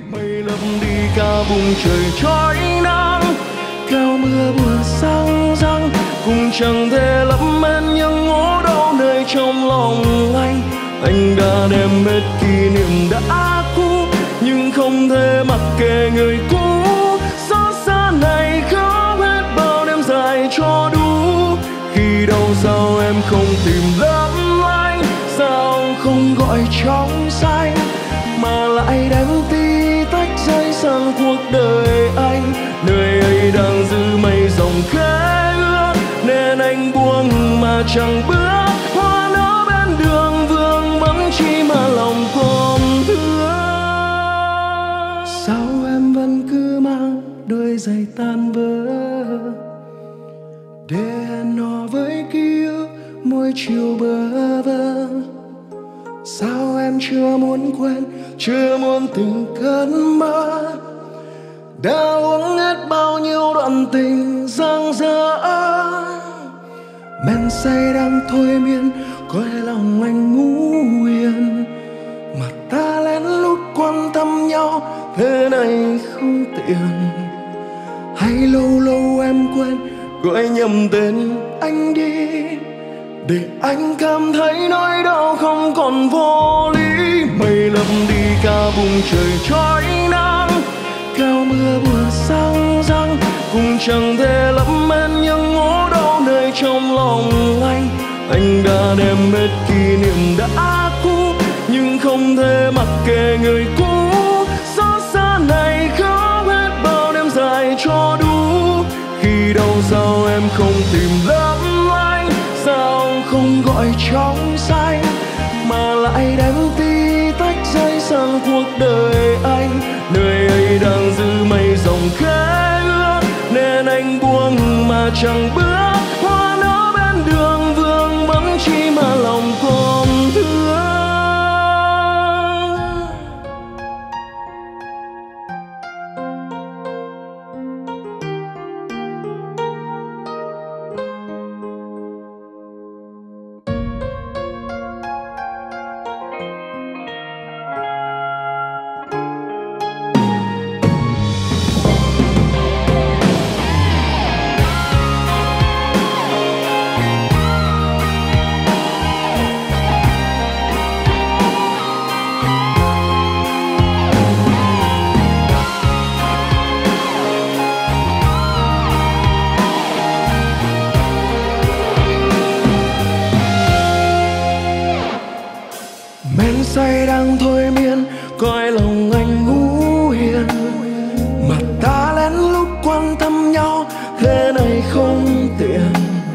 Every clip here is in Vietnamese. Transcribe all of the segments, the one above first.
Mây lấp đi cả vùng trời trói nắng, kéo mưa buồn sang răng cũng chẳng thể lấp hết những ngố đau nơi trong lòng anh. Anh đã đem hết kỷ niệm đã cũ, nhưng không thể mặc kệ người cũ. Xót xa này khóc hết bao đêm dài cho đủ. Khi đau sao em không tìm lấp lánh, sao không gọi trong xanh, mà lại đem tí tách rơi sang cuộc đời anh. Nơi ấy đang giữ mây rồng khẽ ước, nên anh buông mà chẳng bước. Hoa nở bên đường vương vắng chi mà lòng còn thương. Sao em vẫn cứ mang đôi giày tan vỡ, để hẹn hò với ký ức mỗi chiều bơ vơ. Sao em chưa muốn quên, chưa muốn từng cơn mơ, đã uống hết bao nhiêu đoạn tình dang dở. Men say đang thôi miên, coi lòng anh ngủ yên, mà ta lén lút quan tâm nhau thế này không tiện. Hay lâu lâu em quên, gọi nhầm tên anh đi, để anh cảm thấy nỗi đau không còn vô lý. Mây lấp đi cả vùng trời trói nắng, kéo mưa buồn sang răng cũng chẳng thể lấp hết những ngố đau nơi trong lòng anh. Anh đã đem hết kỷ niệm đã cũ, nhưng không thể mặc kệ người cũ. Xót xa này khóc hết bao đêm dài cho đủ. Khi đau sao em không tìm lấp lánh, sao không gọi trong xanh, mà lại đem tí tách rơi sang cuộc đời anh. Nơi ấy đang giữ mây rồng khẽ ước, nên anh buông mà chẳng bước. Hoa nở bên đường vương vắng chi mà lòng còn thương. Men say đang thôi miên, coi lòng anh ngủ yên, mà ta lén lút quan tâm nhau thế này không tiện.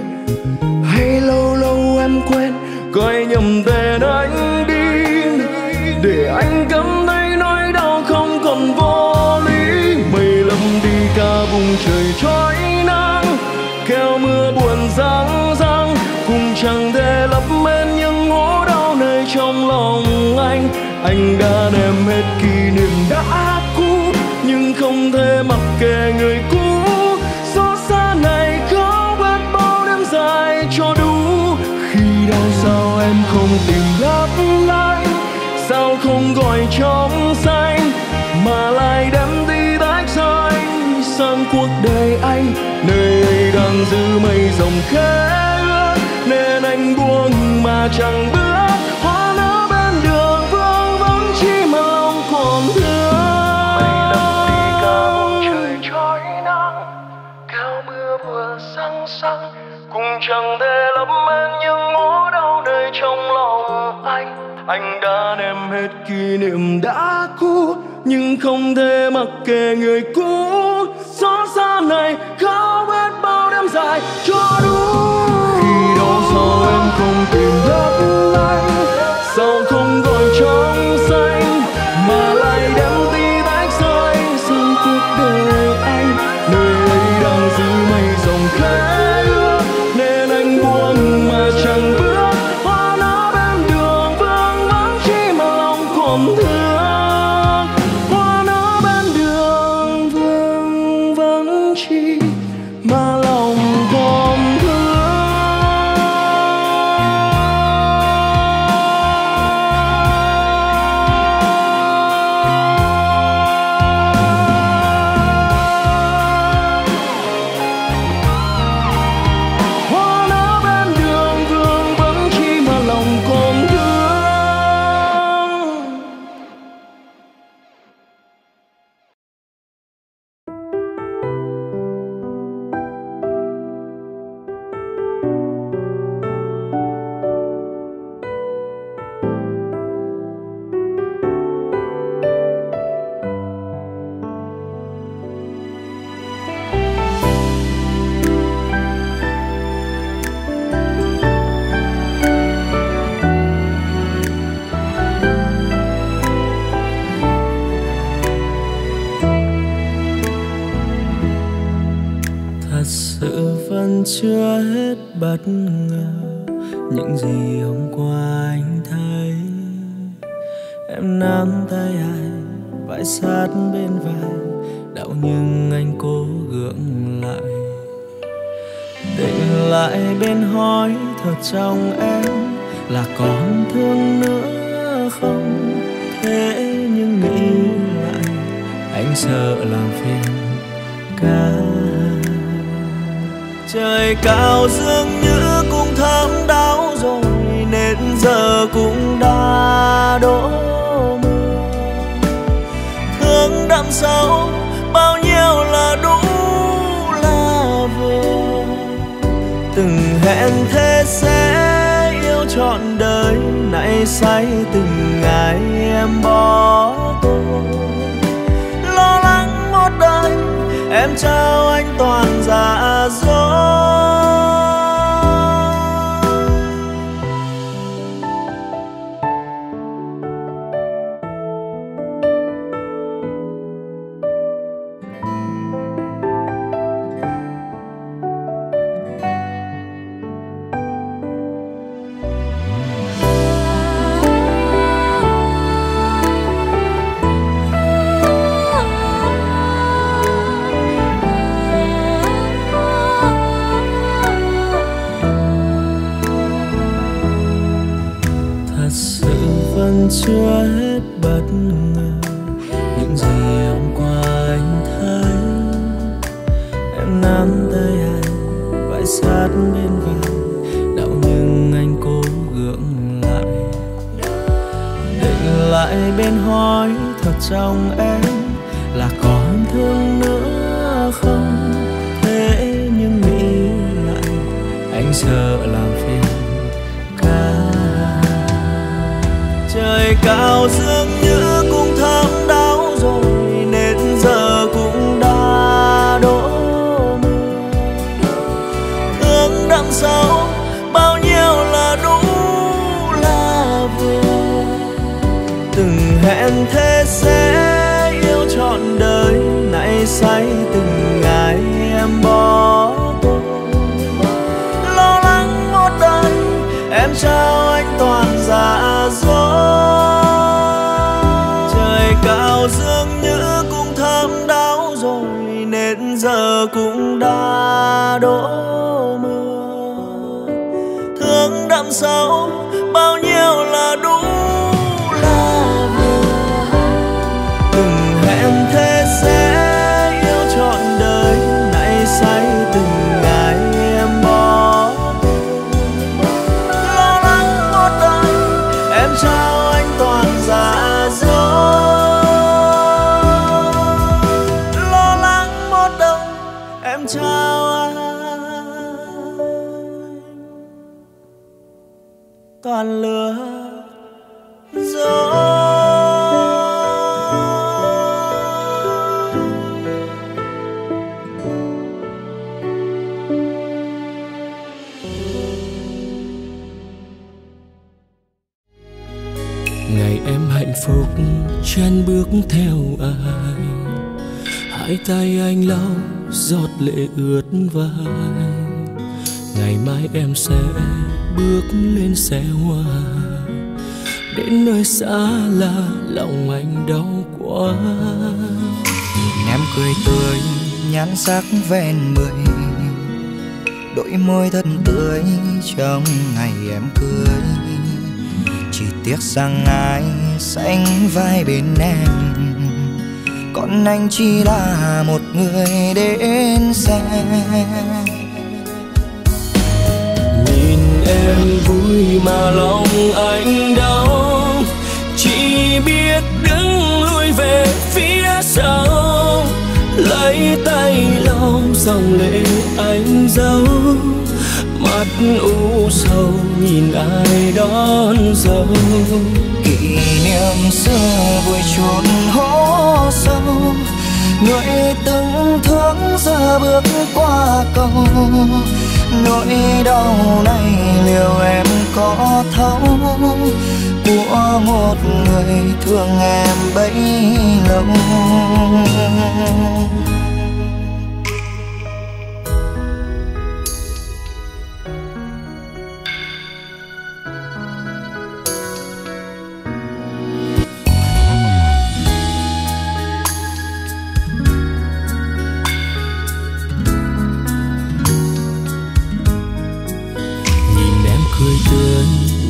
Hay lâu lâu em quên, coi nhầm tên anh đi, để anh cảm thấy nỗi đau không còn vô lý. Mây lấp đi cả vùng trời trói nắng, kéo mưa buồn răng răng cũng chẳng thể lấp hết những ngố đau nơi trong lòng anh. Anh đã đem hết kỷ niệm đã cũ, nhưng không thể mặc kệ người cũ. Xót xa này khóc hết bao đêm dài cho đủ. Khi đau sao em không tìm lấp lánh, sao không gọi trong xanh, mà lại đem tí tách rơi sang cuộc đời anh. Nơi ấy đang giữ mây rồng khẽ ước, nên anh buông mà chẳng bước. Hoa nở bên đường vương vắng chi mà lòng còn thương. Mây lấp đi cả vùng trời trói nắng, kéo mưa vừa sang sang cũng chẳng thể lấp hết những ngố đau nơi trong lòng anh. Anh đã đem hết kỷ niệm đã cũ, nhưng không thể mặc kệ người cũ. Xót xa này khóc hết bao đêm dài cho đủ. Khi đau sao em không tìm lấp lánh, sao không gọi trong xanh, mà lại đem tí tách rơi sang cuộc đời anh. Nơi ấy đang giữ mây rồng khẽ ước, nên anh buông mà chẳng bước. Hoa nở bên đường vương vắng chi mà lòng còn thương. Hoa nở bên đường vương vắng chi mà lòng còn thương. vẫn chưa hết bất ngờ những gì hôm qua anh thấy. Em nắm tay anh, vai sát bên vai, đau nhưng anh cố gượng lại. Tỉnh lại bên hỏi thật trong em là còn thương nữa không? Thế nhưng nghĩ lại anh sợ làm phiền cả. Trời cao dường như cũng thấm đau rồi nên giờ cũng đã đổ mưa. Thương đậm sâu bao nhiêu là đủ là vừa. Từng hẹn thế sẽ yêu trọn đời, nay say từng ngày em bỏ tôi. Lo lắng một đời em trao anh toàn dạ dối. Chưa hết bất ngờ những gì hôm qua anh thấy. Em nắm tay anh, vai sát bên vai, đau nhưng anh cố gượng lại. Định lại bên hỏi thật trong em là còn thương nữa không? Thế nhưng nghĩ lại anh sợ làm phiền cả. Trời cao dường như cũng thấm đau rồi nên giờ cũng đã đổ mưa. Thương đậm sâu bao nhiêu là đủ là vừa. Từng hẹn thế sẽ yêu trọn đời, nay say từng ngày em bỏ tôi. Lo lắng một đời em trao anh toàn dạ dối. Trời cao dường như cũng thấm đau rồi nên giờ cũng đã đổ mưa. Thương đậm sâu bao nhiêu là đủ là vừa. Từng hẹn thế sẽ yêu trọn đời, nay say từng ngày em bỏ. Lo lắng một đời em trao anh toàn dạ dối. Lo lắng một đời em trao anh toàn lừa dối. Ngày em hạnh phúc chân bước theo ai, hai tay anh lau giọt lệ ướt vai. Ngày mai em sẽ bước lên xe hoa, đến nơi xa lạ lòng anh đau quá. Nhìn em cười tươi nhan sắc ven mười, đôi môi thật tươi trong ngày em cưới. Chỉ tiếc rằng ai sánh vai bên em, còn anh chỉ là một người đến xem. Nhìn em vui mà lòng anh đau, chỉ biết đứng lui về phía sau, lấy tay lau dòng lệ anh giấu. Mắt u sầu nhìn ai đón dâu. Kỷ niệm xưa vui chốn hố sâu, người từng thương giờ bước qua cầu. Nỗi đau này liệu em có thấu, của một người thương em bấy lâu.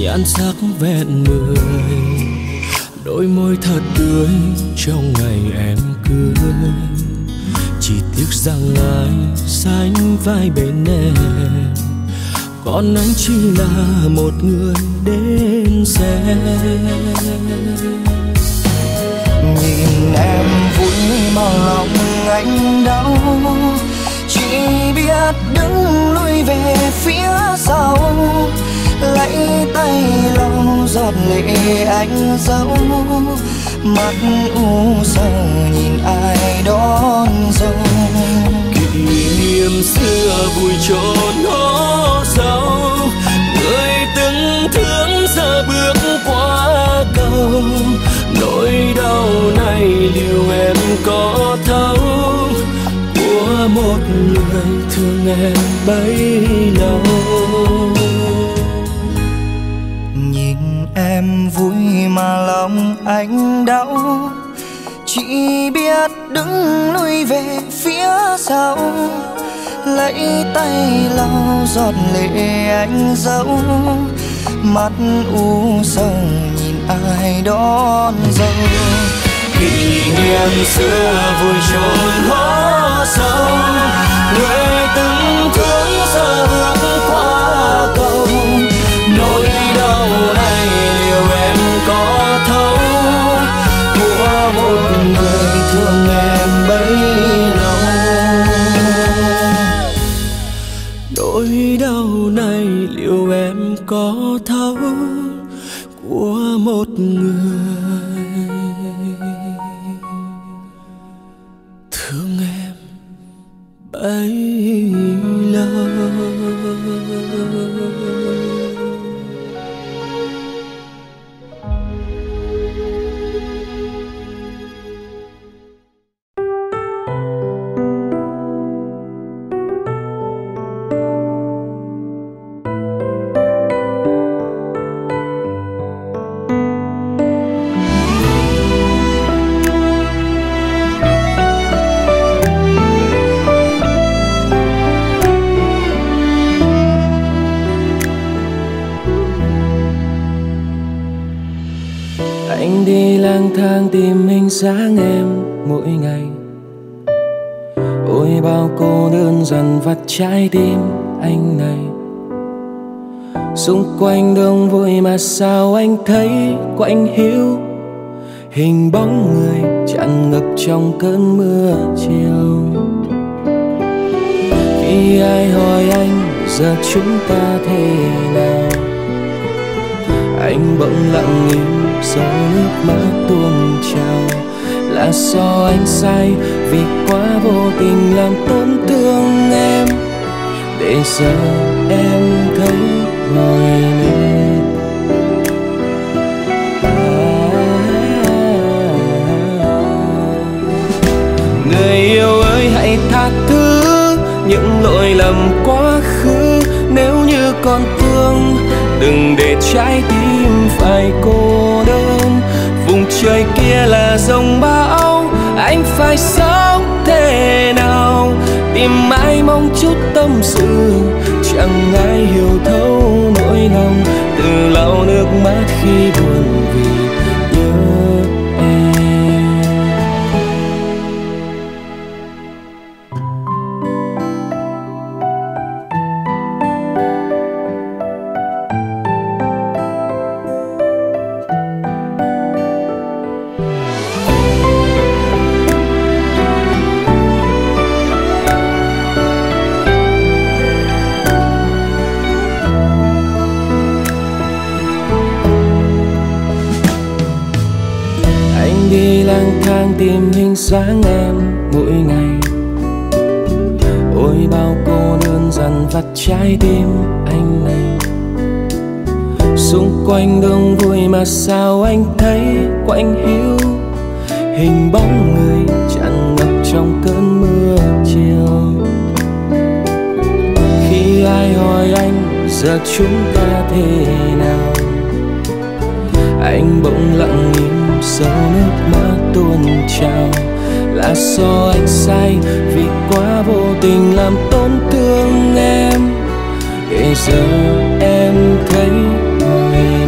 nhan sắc vẹn mười, đôi môi thật tươi trong ngày em cưới. Chỉ tiếc rằng ai sánh vai bên em, còn anh chỉ là một người đến xem. Nhìn em vui mà lòng anh đau, chỉ biết đứng lui về phía sau, lấy tay lau giọt lệ anh giấu. Mắt u sầu nhìn ai đón dâu. Kỷ niệm xưa vui trốn hố sâu, người từng thương giờ bước qua cầu. Nỗi đau này liệu em có thấu, của một người thương em bấy lâu. Nhìn em vui mà lòng anh đau, chỉ biết đứng lui về phía sau, lấy tay lau giọt lệ anh giấu. Mắt u sầu nhìn ai đón dâu. Kỷ niệm xưa vui trốn hố sâu, người từng thương giờ bước qua cầu. Nỗi đau này liệu em có thấu, của một người thương em bấy lâu. Nỗi đau này liệu em có thấu, của một người thương em bấy lâu. Anh đi lang thang tìm hình dáng em mỗi ngày, ôi bao cô đơn dần vắt trái tim anh này. Xung quanh đông vui mà sao anh thấy quạnh hiu, hình bóng người tràn ngập trong cơn mưa chiều. Khi ai hỏi anh giờ chúng ta thế nào, anh bỗng lặng im giọt nước mắt tuôn trào. Là do anh sai vì quá vô tình làm tổn thương em, để giờ em thấy mỏi mệt. Người yêu ơi hãy tha thứ những lỗi lầm quá khứ, nếu như còn thương đừng để trái tim phải cô đơn. Vùng trời kia là dòng bão, anh phải sống thế nào? Tìm mãi mong chút tâm sự, chẳng ai hiểu thấu nỗi lòng. Từ lau nước mắt khi buồn vì nhớ em. Đi lang thang tìm hình dáng em mỗi ngày, ôi bao cô đơn dần vắt trái tim anh này. Xung quanh đông vui mà sao anh thấy quạnh hiu, hình bóng người tràn ngập trong cơn mưa chiều. Khi ai hỏi anh giờ chúng ta thế nào, anh bỗng lặng im giọt nước mắt tuôn trào. Là do anh sai vì quá vô tình làm tổn thương em, để giờ em thấy mỏi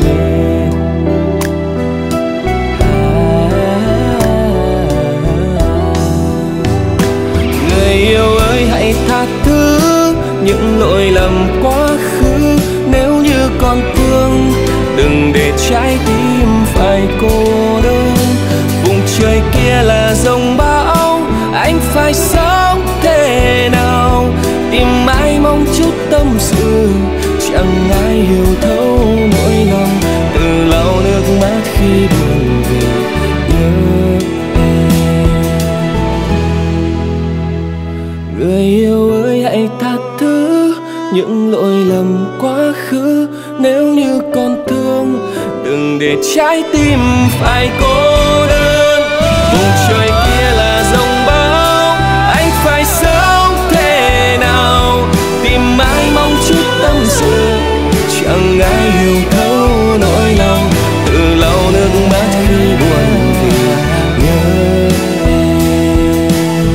dòng bão, anh phải sống thế nào? Tìm ai mong chút tâm sự, chẳng ai hiểu thấu nỗi lòng. Từ lau nước mắt khi buồn vì nhớ em. Người yêu ơi hãy tha thứ những lỗi lầm quá khứ. Nếu như còn thương, đừng để trái tim phải cô đơn. Vùng trời kia là dòng bão, anh phải sống thế nào? Tìm ai mong chút tâm sự, chẳng ai hiểu thấu nỗi lòng. Tự lau nước mắt khi buồn vì nhớ em.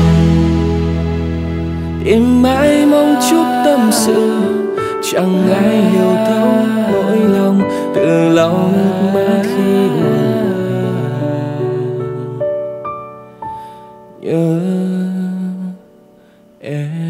Tìm ai mong chút tâm sự, chẳng ai hiểu thấu nỗi lòng. Tự lau nước mắt khi buồn nhớ em.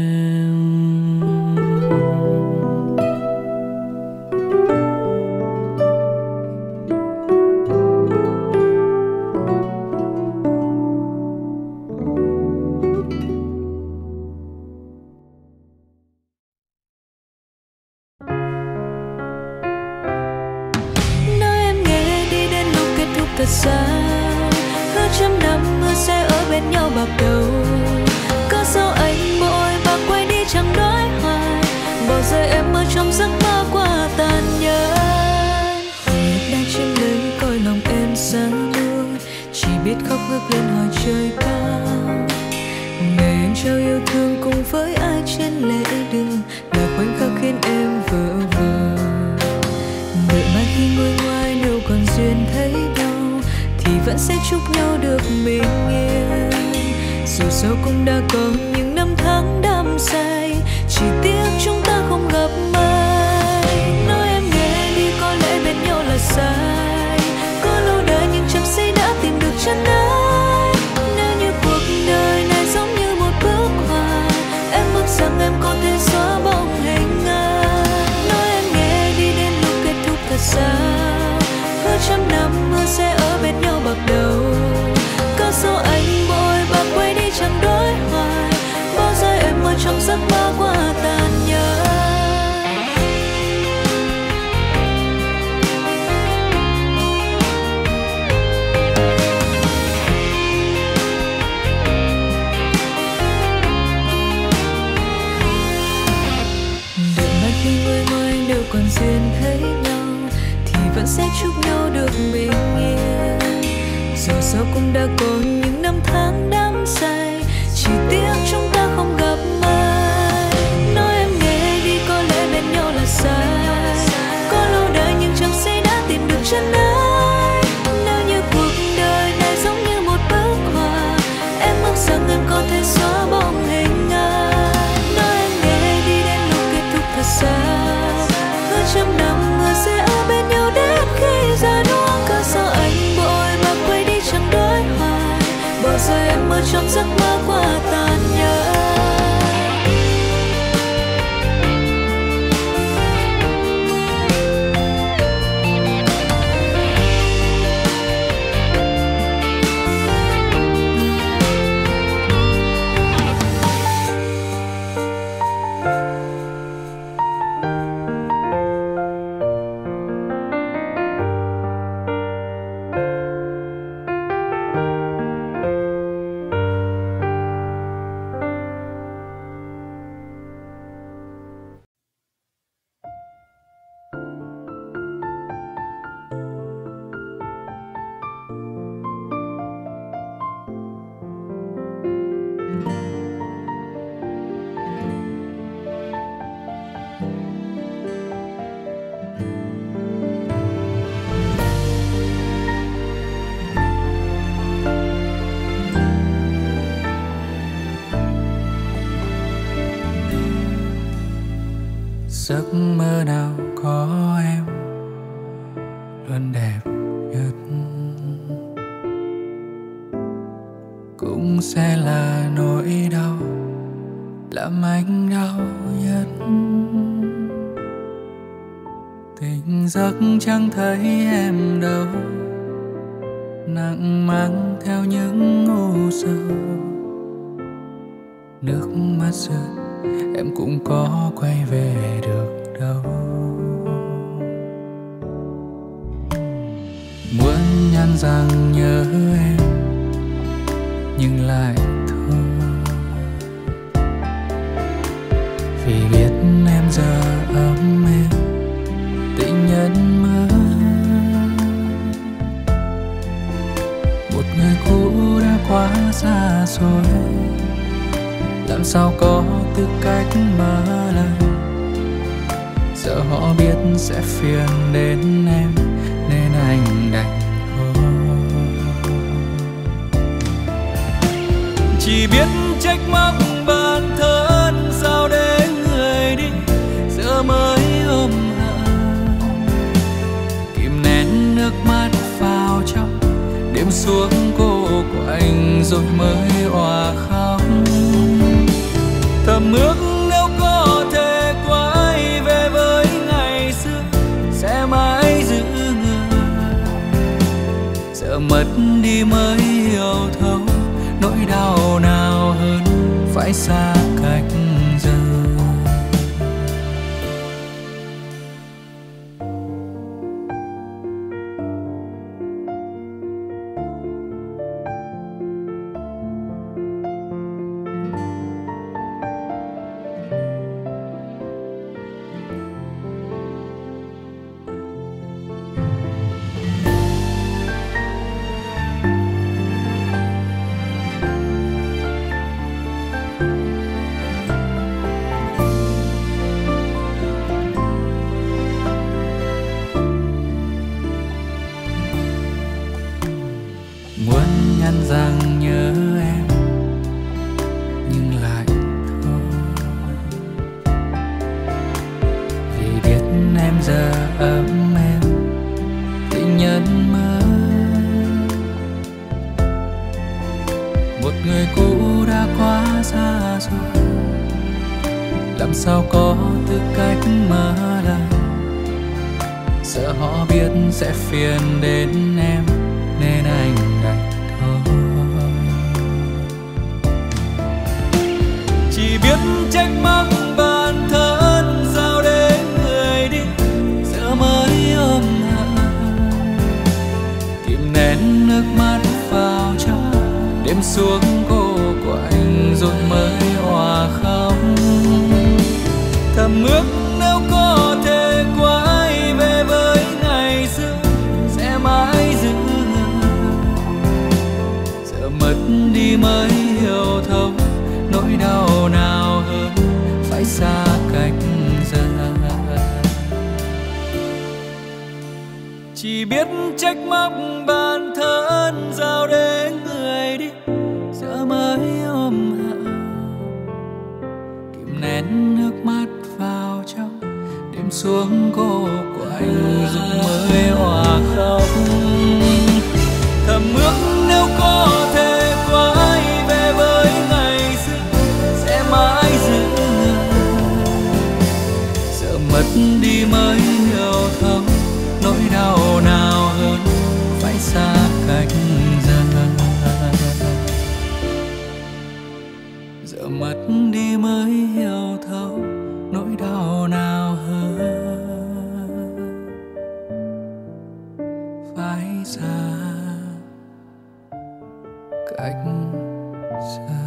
Thật xa hơn trăm năm mưa sẽ ở bên nhau bạc đầu. Có sao anh vội và quay đi chẳng nói hoài, bỏ rơi em ở trong giấc mơ qua tàn nhẫn. Hồi đang trên lấy coi lòng em xa đôi, chỉ biết khóc ngước lên hỏi trời cao. Ngày anh trao yêu thương cùng với ai trên lễ đường, là khoảnh khắc khiến em vỡ vờ. Đợi mai khi ngồi ngoài nếu còn duyên thấy nhau, thì vẫn sẽ chúc nhau được bình yên. Dù sao cũng đã có những năm tháng đắm say, chỉ tiếc chúng ta không gặp mai. Nói em nghe đi, có lẽ bên nhau là sai. Có lâu đời nhưng chẳng say đã tìm được chân ái. Nếu như cuộc đời này giống như một bức họa, em ước rằng em có thể xóa bóng hình ai. Nói em nghe đi, đến lúc kết thúc thật sao? Hơn trăm năm mưa sẽ ở bên nhau bạc đầu. Có sao anh vội và quay đi chẳng đối hoài, bao giờ em ở trong giấc mơ qua tàn nhẫn. Đợi mai khi người ngoài đều còn duyên thấy nhau, thì vẫn sẽ chúc nhau được bình yên. Dù sao cũng đã có những năm tháng đắm say, chỉ tiếc chúng ta không gặp mai. Nói em nghe đi, có lẽ bên nhau là sai. Có lâu đời nhưng chẳng say đã tìm được chân ái. Nếu như cuộc đời này giống như một bức họa, em ước rằng em có thể xóa bóng hình ai. Nói em nghe đi, đến lúc kết thúc thật sao? Hơn trăm năm mưa sẽ ở bên nhau đến khi già nua. Có sao anh vội và quay đi chẳng đối hoài, bỏ rơi em ở trong giấc mơ qua tàn nhẫn. Giấc mơ nào có em luôn đẹp nhất, cũng sẽ là nỗi đau làm anh đau nhất. Tỉnh giấc chẳng thấy em đâu, nặng mang theo những u sầu. Nước mắt rơi em cũng có quay về được đâu. Muốn nhắn rằng nhớ em nhưng lại thôi, vì biết em giờ ấm êm tình nhân mới. Một người cũ đã quá xa rồi, làm sao có tư cách mở lời. Giờ họ biết sẽ phiền đến em nên anh đành thôi. Chỉ biết trách móc bản thân, sao để người đi giờ mới ôm hận. Kìm nén nước mắt vào trong, đêm xuống cô của anh rồi mới òa khóc. Thầm ước nếu có thể quay về với ngày xưa sẽ mãi giữ người. Giờ mất đi mới hiểu thấu nỗi đau nào hơn phải xa cách giờ. Rằng nhớ em nhưng lại thôi, vì biết em giờ ấm em tình nhân mới. Một người cũ đã quá xa rồi, làm sao có tư cách mở lời. Sợ họ biết sẽ phiền đến em nên anh đành chỉ biết trách móc bản thân, sao để người đi giờ mới ôm hận. Kìm nén nước mắt vào trong, đêm xuống cô của anh rồi mới òa khóc. Thầm ước nếu có thể quay về với ngày xưa sẽ mãi giữ người. Giờ mất đi mới hiểu thấu nỗi đau nào hơn phải xa cách giờ. Chỉ biết trách móc bản thân, giao đến người đi giờ mới ôm hận. Kìm nén nước mắt vào trong, đêm xuống cô của anh rồi mới òa khóc. Thầm ước nếu có thể quay về với ngày xưa sẽ mãi giữ người. Giờ mất đi mới hiểu thấu nỗi đau nào hơn phải xa cách giờ. Giờ mất đi mới hiểu thấu nỗi đau nào hơn phải xa cách xa.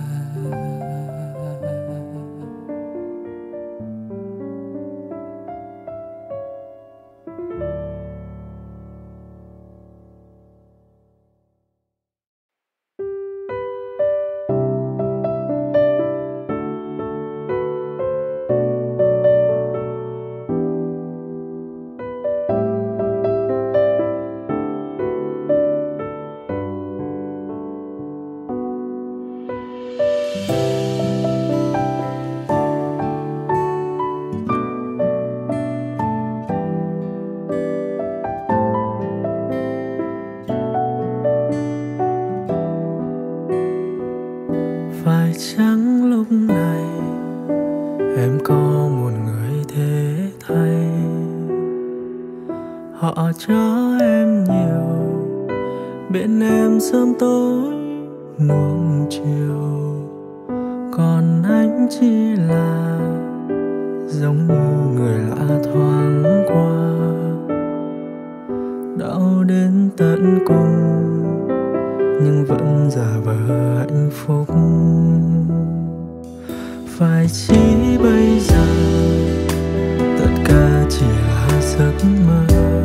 Phải chăng lúc này em có một người thế thay, họ cho em nhiều bên em sớm tối nuông chiều, còn anh chỉ là giống như người lạ thoáng qua. Đau đến tận cùng nhưng vẫn giả vờ hạnh phúc. Phải chỉ bây giờ tất cả chỉ là giấc mơ,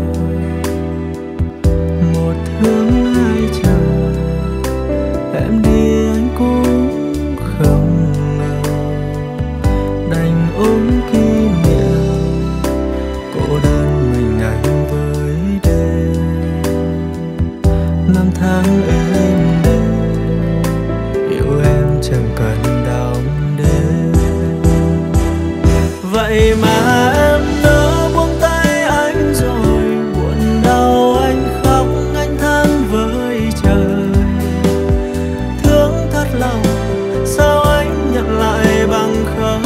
một thương hai chờ. Em đi anh cũng không ngờ, đành ôm kỷ niệm cô đơn mình anh với đêm. Năm tháng êm đềm yêu em chẳng cần đong đếm. Vậy mà em nỡ buông tay anh rồi, buồn đau anh khóc anh than với trời. Thương thật lòng sao anh nhận lại bằng không.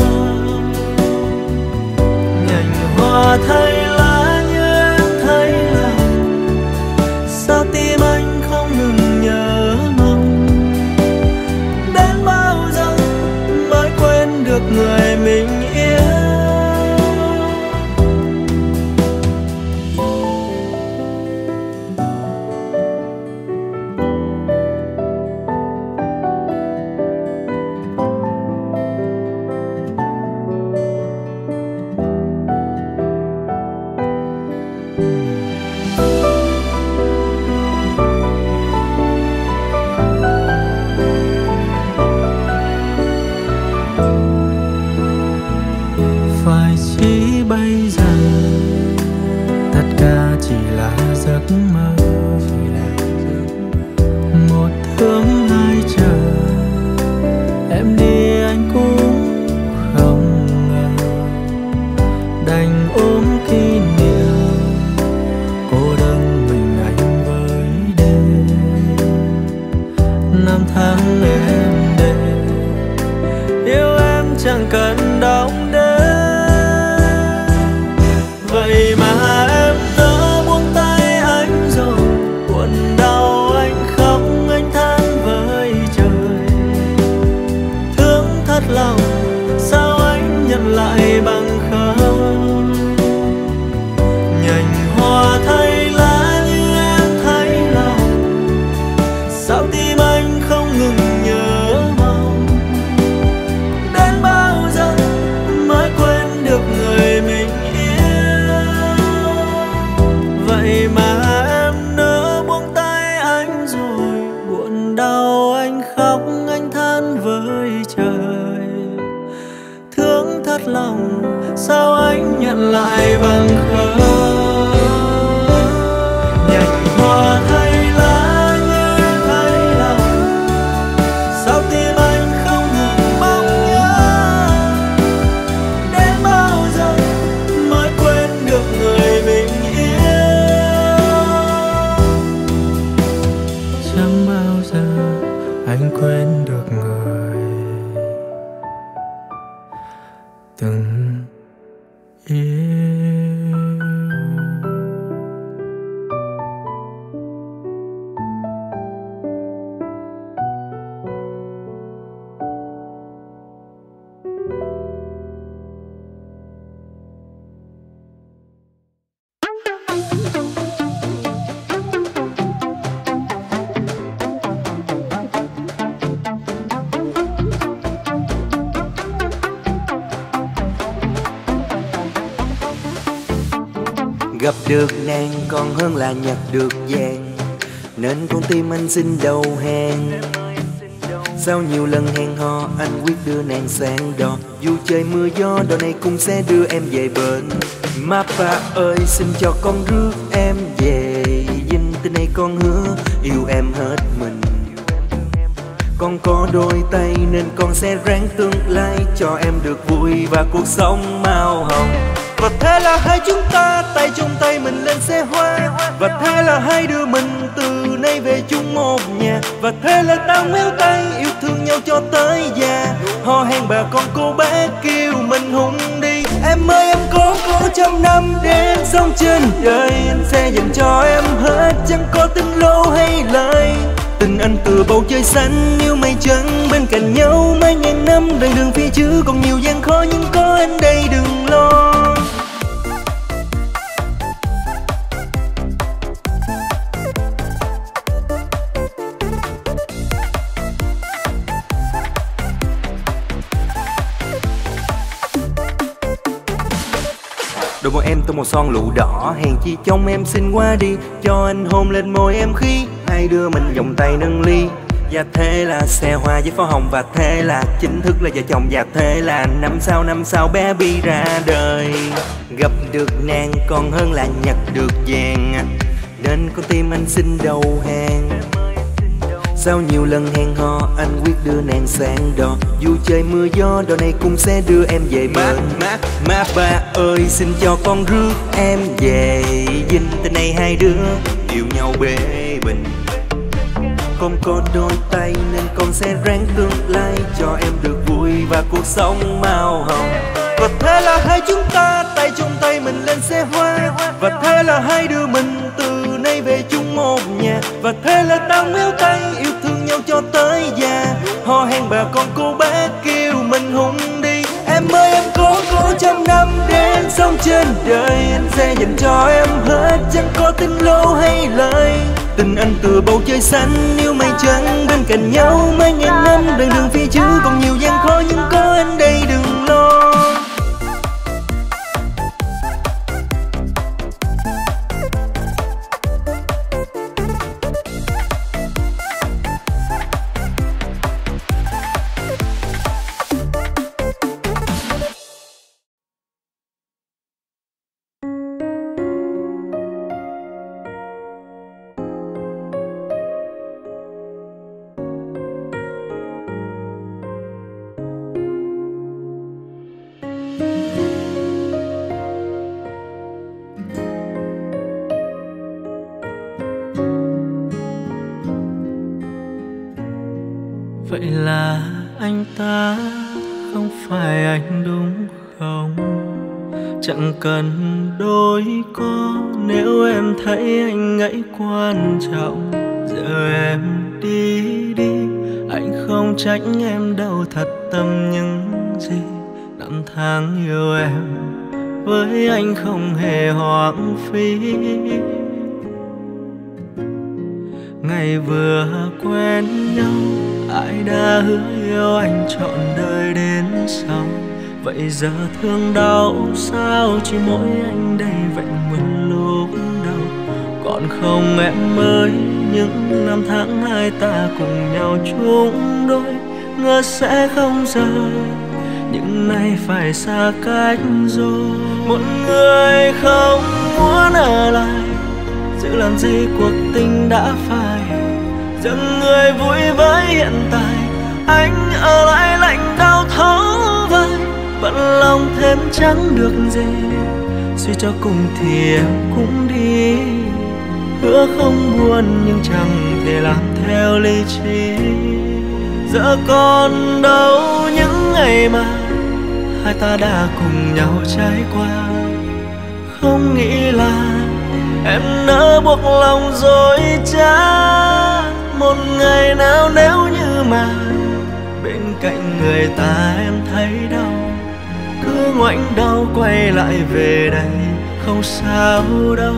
Nhành hoa thay lá như em thấy lòng, sao tim anh không ngừng nhớ mong. Đến bao giờ mới quên được người mình yêu. Phải chỉ bây giờ tất cả chỉ là giấc mơ, một thương hai chờ. Em đi anh cũng không ngờ, đành ôm kỷ niệm cô đơn mình anh với đêm. Năm tháng êm đềm yêu em chẳng cần đong đếm. Vậy mà em đã buông tay anh rồi, buồn đau anh khóc anh than với trời. Thương thật lòng sao anh nhận lại bằng không. Nhành hoa thay lá như em thấy lòng, sao tim anh không ngừng nhớ mong. Đến bao giờ mới quên được người mình yêu. Vậy mà em nỡ buông tay anh rồi, buồn đau anh khóc anh than với trời. Thương thật lòng sao anh nhận lại bằng không. Nhành hoa thay lá như em thấy lòng, sao tim anh không ngừng mong nhớ. Đến bao giờ mới quên được người mình yêu. Chẳng bao giờ anh quên được người từng yêu. Gặp được nàng còn hơn là nhặt được vàng, nên con tim anh xin đầu hàng. Sau nhiều lần hẹn hò anh quyết đưa nàng sang đò, dù trời mưa gió đò này cũng sẽ đưa em về bến. Mapa ơi xin cho con rước em về, dinh tình này con hứa yêu em hết mình. Con có đôi tay nên con sẽ ráng tương lai cho em được vui và cuộc sống màu hồng. Và thế là hai chúng ta tay trong tay mình lên xe hoa, và thế là hai đứa mình từ nay về chung một nhà. Và thế là ta níu tay yêu thương nhau cho tới già, hò hẹn bà con cô bé kêu mình hùng đi. Em ơi em có có trăm năm đến sống trên đời, anh sẽ dành cho em hết, chẳng có tình lâu hay lời. Tình anh từ bầu trời xanh như mây trắng, bên cạnh nhau mấy ngàn năm đoạn đường phía trước còn nhiều gian khó, nhưng có anh đây đừng lo. Đôi môi em tô màu son lụa đỏ, hèn chi trong em xinh quá đi, cho anh hôn lên môi em khi hai đứa mình vòng tay nâng ly. Và thế là xe hoa với pháo hồng, và thế là chính thức là vợ chồng, và thế là năm sau bé Bi ra đời. Gặp được nàng còn hơn là nhặt được vàng, nên con tim anh xin đầu hàng. Sau nhiều lần hẹn hò anh quyết đưa nàng sang đò, dù trời mưa gió đò này cũng sẽ đưa em về bờ. Má ba ơi xin cho con rước em về dinh, từ nay hai đứa yêu nhau bề bình. Con có đôi tay nên con sẽ ráng tương lai cho em được vui và cuộc sống màu hồng. Và thế là hai chúng ta tay trong tay mình lên xe hoa, và thế là hai đứa mình từ nay về chung một nhà. Và thế là ta níu tay yêu thương nhau cho tới già, hò hẹn bà con cô bác kêu mình hùng đi. Em ơi em có trăm năm đến sống trên đời, anh sẽ dành cho em hết, chẳng có tình lâu hay lời. Tình anh từ bầu trời xanh như mây trắng, bên cạnh nhau mấy ngàn năm đoạn đường phía trước còn nhiều gian khó, nhưng có anh đây đừng lo. Vậy là anh ta không phải anh đúng không? Chẳng cần đôi co nếu em thấy anh ấy quan trọng. Giờ em đi đi, anh không trách em đâu, thật tâm những gì năm tháng yêu em với anh không hề hoang phí. Ngày vừa quen nhau ai đã hứa yêu anh trọn đời đến sau. Vậy giờ thương đau sao chỉ mỗi anh đây vẹn nguyên lúc đầu. Còn không em ơi, những năm tháng hai ta cùng nhau chung đôi, ngờ sẽ không rời nhưng nay phải xa cách rồi. Một người không muốn ở lại, giữ làm gì cuộc tình đã phai. Dừng người vui với hiện tại, anh ở lại lạnh đau thấu vai. Bận lòng thêm chẳng được gì, suy cho cùng thì em cũng đi. Hứa không buồn nhưng chẳng thể làm theo lý trí. Giờ còn đâu những ngày mà hai ta đã cùng nhau trải qua. Không nghĩ là em nỡ buộc lòng dối trá. Một ngày nào nếu như mà bên cạnh người ta em thấy đau, cứ ngoảnh đầu quay lại về đây không sao đâu.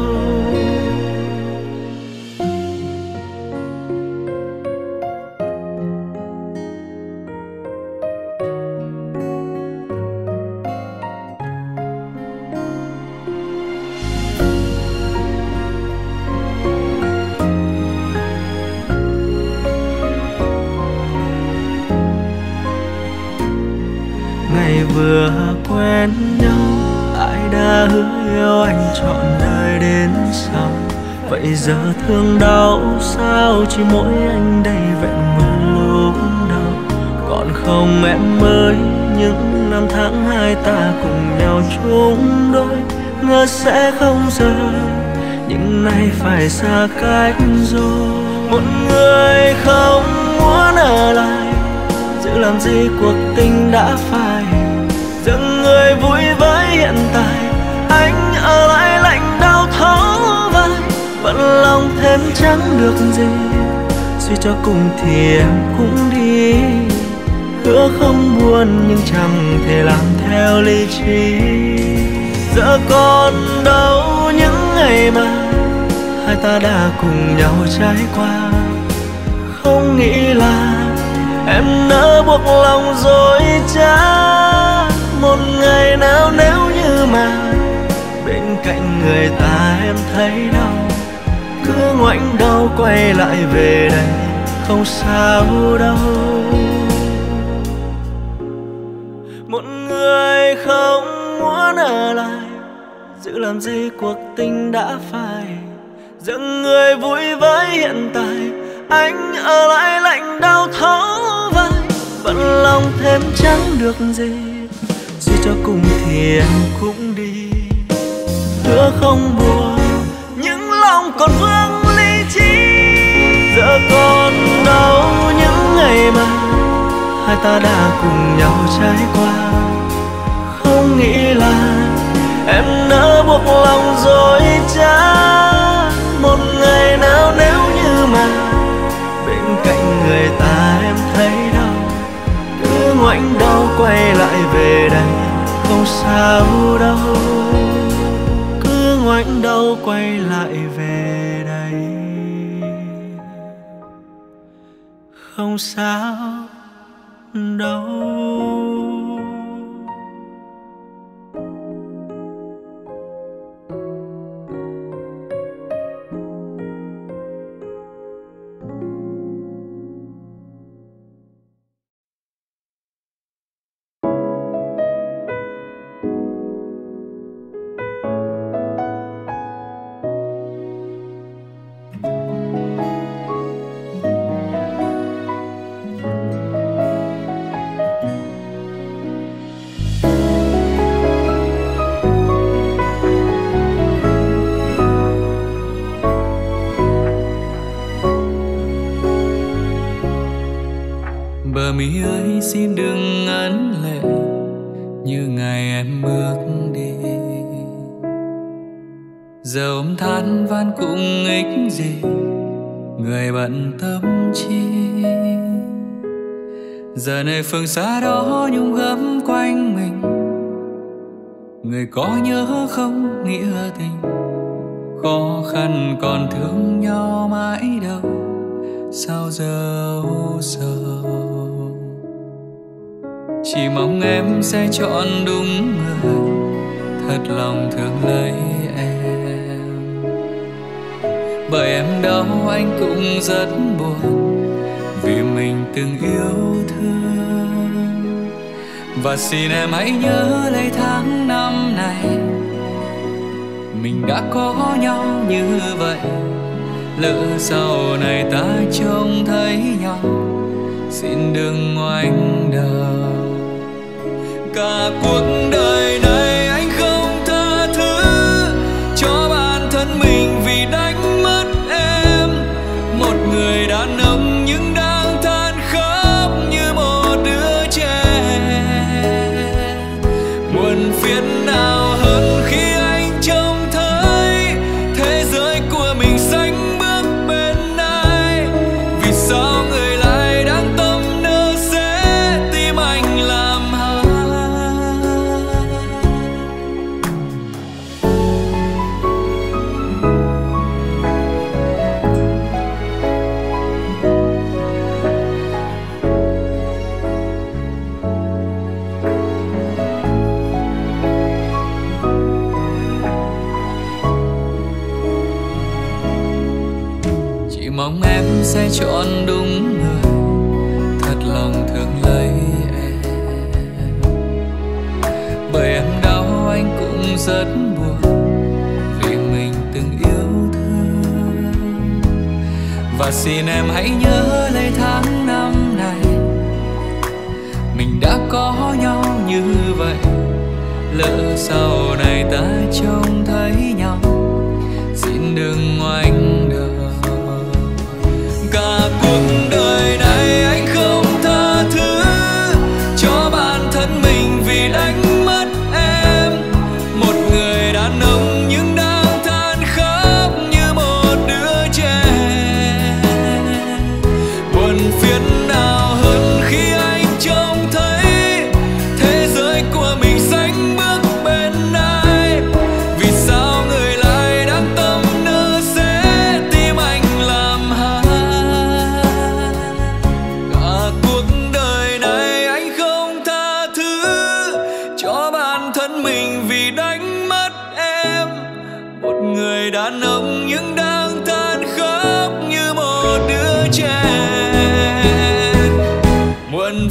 Vừa quen nhau ai đã hứa yêu anh trọn đời đến sau. Vậy giờ thương đau sao chỉ mỗi anh đây vẹn nguyên lúc đầu. Còn không em ơi, những năm tháng hai ta cùng nhau chung đôi, ngờ sẽ không rời nhưng nay phải xa cách rồi. Một người không muốn ở lại, giữ làm gì cuộc tình đã phai. Dừng người vui với hiện tại, thêm chẳng được gì, suy cho cùng thì em cũng đi. Hứa không buồn nhưng chẳng thể làm theo lý trí. Giờ còn đâu những ngày mà hai ta đã cùng nhau trải qua. Không nghĩ là em nỡ buộc lòng dối trá. Một ngày nào nếu như mà bên cạnh người ta em thấy đau, cứ ngoảnh đầu quay lại về đây không sao đâu. Một người không muốn ở lại, giữ làm gì cuộc tình đã phai. Dừng người vui với hiện tại, anh ở lại lạnh đau thấu vai. Vẫn lòng thêm chẳng được gì, suy cho cùng thì em cũng đi. Hứa không buồn nhưng lòng còn vương lý trí. Giờ còn đâu những ngày mà hai ta đã cùng nhau trải qua. Không nghĩ là em nỡ buộc lòng dối trá. Một ngày nào nếu như mà bên cạnh người ta em thấy đau, cứ ngoảnh đầu quay lại về đây không sao đâu. Cứ ngoảnh đầu quay lại về đây không sao đâu. Bờ mi ơi xin đừng ấn lệ như ngày em bước đi. Giờ ôm than van cũng ích gì, người bận tâm chi. Giờ này phương xa đó nhung gấm quanh mình, người có nhớ không nghĩa tình. Khó khăn còn thương nhau mãi đâu, sao giờ sầu. Chỉ mong em sẽ chọn đúng người, thật lòng thương lấy em. Bởi em đau anh cũng rất buồn, vì mình từng yêu thương. Và xin em hãy nhớ lấy tháng năm này, mình đã có nhau như vậy. Lỡ sau này ta trông thấy nhau, xin đừng ngoảnh đầu. Cả cuộc đời này anh không tha thứ cho bản thân mình vì đánh mất em. Một người đàn ông nhưng đang than khóc như một đứa trẻ. Buồn phiền nào hơn khi anh trông thấy thế giới của mình xanh bước bên ai. Vì sao người lại đang tâm nỡ sẽ tim anh làm hại. Chỉ mong em sẽ chọn đúng người, thật lòng thương lấy em. Bởi em đau anh cũng rất buồn, vì mình từng yêu thương. Và xin em hãy nhớ lấy tháng năm này, mình đã có nhau như vậy. Lỡ sau này ta trông thấy nhau, xin đừng ngoảnh đầu. Cả cuộc đời này anh không tha thứ cho bản thân mình vì đánh mất em. Một người đàn ông nhưng đang than khóc như một đứa trẻ.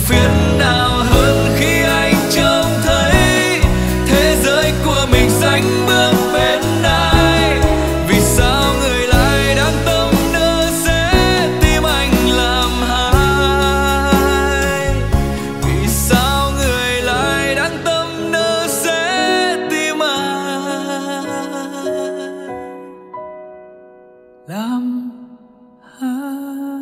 phiền nào hơn khi anh trông thấy thế giới của mình sánh bước bên ai. Vì sao người lại đang tâm nỡ sẽ tim anh làm hai? Vì sao người lại đang tâm nỡ sẽ tim anh làm hai?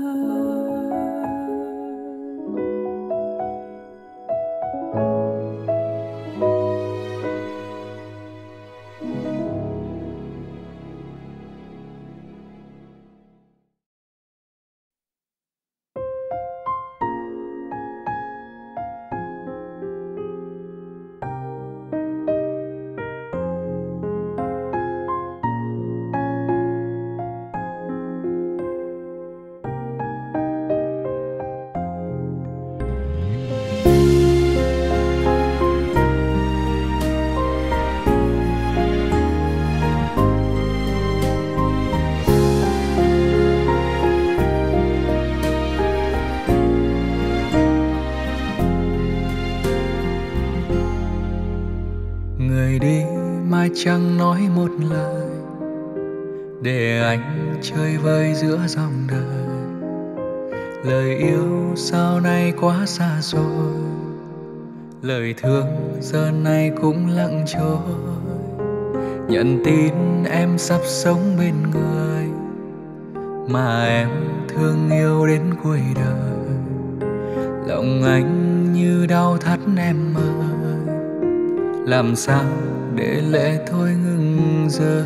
Người đi mai chẳng nói một lời, để anh chơi vơi giữa dòng đời. Lời yêu sau này quá xa xôi, lời thương giờ này cũng lặng trôi. Nhận tin em sắp sống bên người mà em thương yêu đến cuối đời. Lòng anh như đau thắt em ơi, làm sao để lệ thôi ngừng rơi.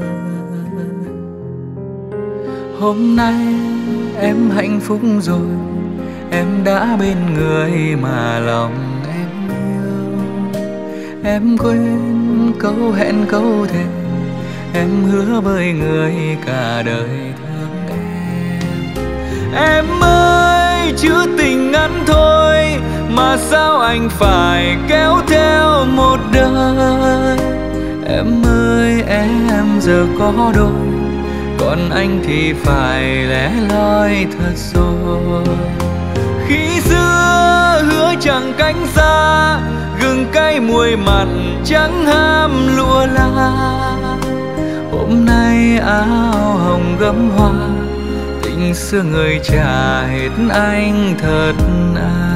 Hôm nay em hạnh phúc rồi, em đã bên người mà lòng em yêu. Em quên câu hẹn câu thề, em hứa với người cả đời thương em. Em ơi chữ tình ngắn thôi mà sao anh phải kéo theo một đời. Em ơi em giờ có đôi, còn anh thì phải lẻ loi thật rồi. Khi xưa hứa chẳng cánh xa, gừng cay muối mặn chẳng ham lụa la. Hôm nay áo hồng gấm hoa, tình xưa người trả hết anh thật à.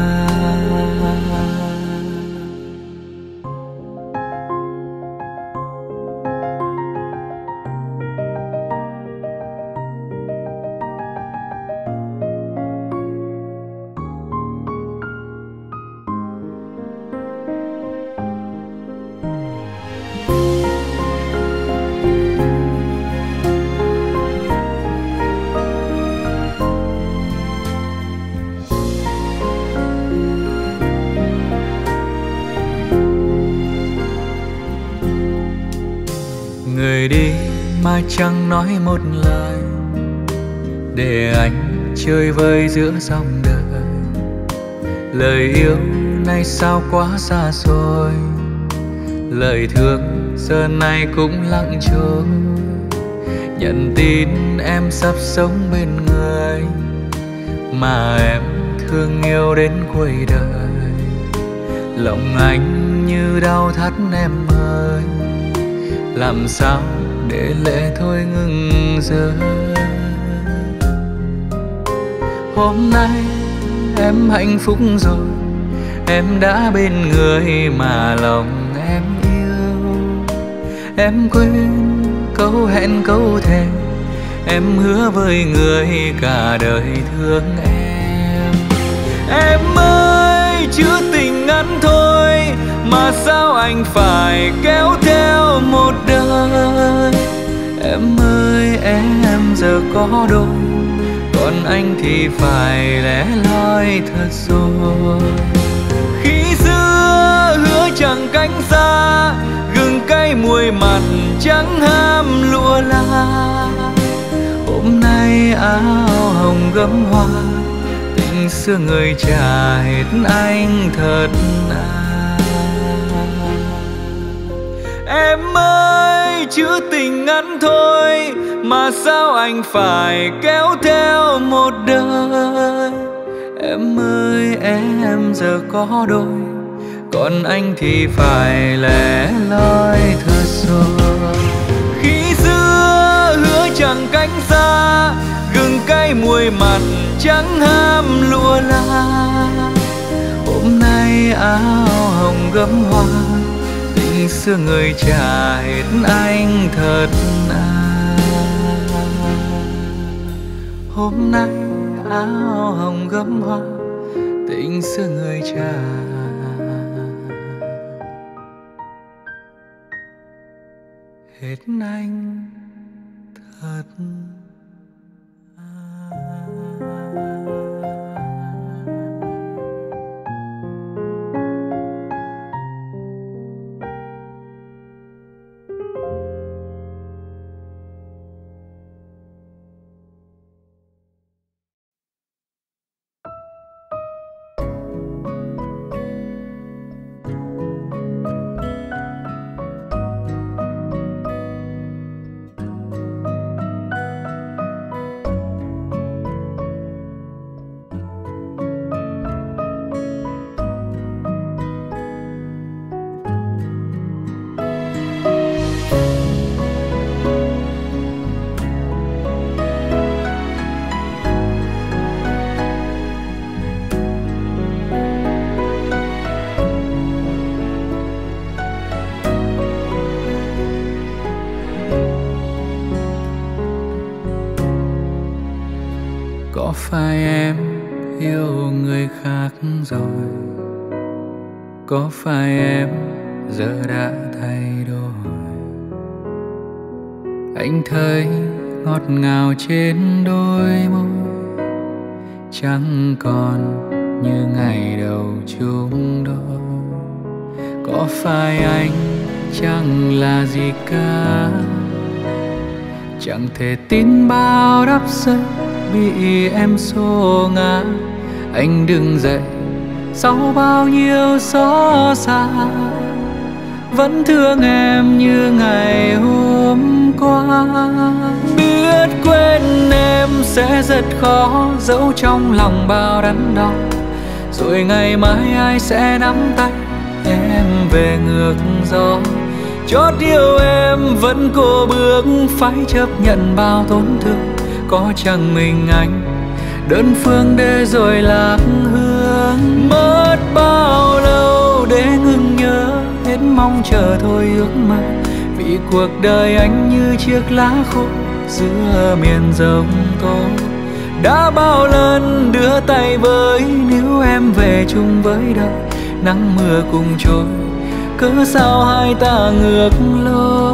Người đi mà chẳng nói một lời, để anh chơi vơi giữa dòng đời. Lời yêu này sao quá xa xôi, lời thương giờ này cũng lặng trôi. Nhận tin em sắp sống bên người mà em thương yêu đến cuối đời. Lòng anh như đau thắt em ơi, làm sao để lệ thôi ngừng rơi. Hôm nay em hạnh phúc rồi, em đã bên người mà lòng em yêu. Em quên câu hẹn câu thề, em hứa với người cả đời thương em. Em ơi chữ tình ngắn thôi mà sao anh phải kéo theo một đời. Em ơi em giờ có đôi, còn anh thì phải lẻ loi thật rồi. Khi xưa hứa chẳng cánh xa, gừng cay muối mặn chẳng ham lụa la. Hôm nay áo hồng gấm hoa, tình xưa người trả hết anh thật à. Em ơi chữ tình ngắn thôi mà sao anh phải kéo theo một đời. Em ơi em em giờ có đôi, còn anh thì phải lẻ loi thưa rồi. Khi xưa hứa chẳng cánh xa, gừng cay muối mặn chẳng ham lụa la. Hôm nay áo hồng gấm hoa, tình xưa người trả hết anh thật à. Hôm nay áo hồng gấm hoa, tình xưa người trả hết anh thật Có phải em yêu người khác rồi? Có phải em giờ đã thay đổi? Anh thấy ngọt ngào trên đôi môi, chẳng còn như ngày đầu chung đôi. Có phải anh chẳng là gì cả, chẳng thể tin bao đắp xây bị em xô ngã. Anh đứng dậy sau bao nhiêu xót xa, vẫn thương em như ngày hôm qua. Biết quên em sẽ rất khó, dẫu trong lòng bao đắn đo. Rồi ngày mai ai sẽ nắm tay em về ngược gió. Chót yêu em vẫn cô bước, phải chấp nhận bao tổn thương. Có chẳng mình anh đơn phương để rồi lạc hương. Mất bao lâu để ngừng nhớ, hết mong chờ thôi ước mơ. Vì cuộc đời anh như chiếc lá khô giữa miền giông tố. Đã bao lần đưa tay với, nếu em về chung với đời. Nắng mưa cùng trôi, cớ sao hai ta ngược lối.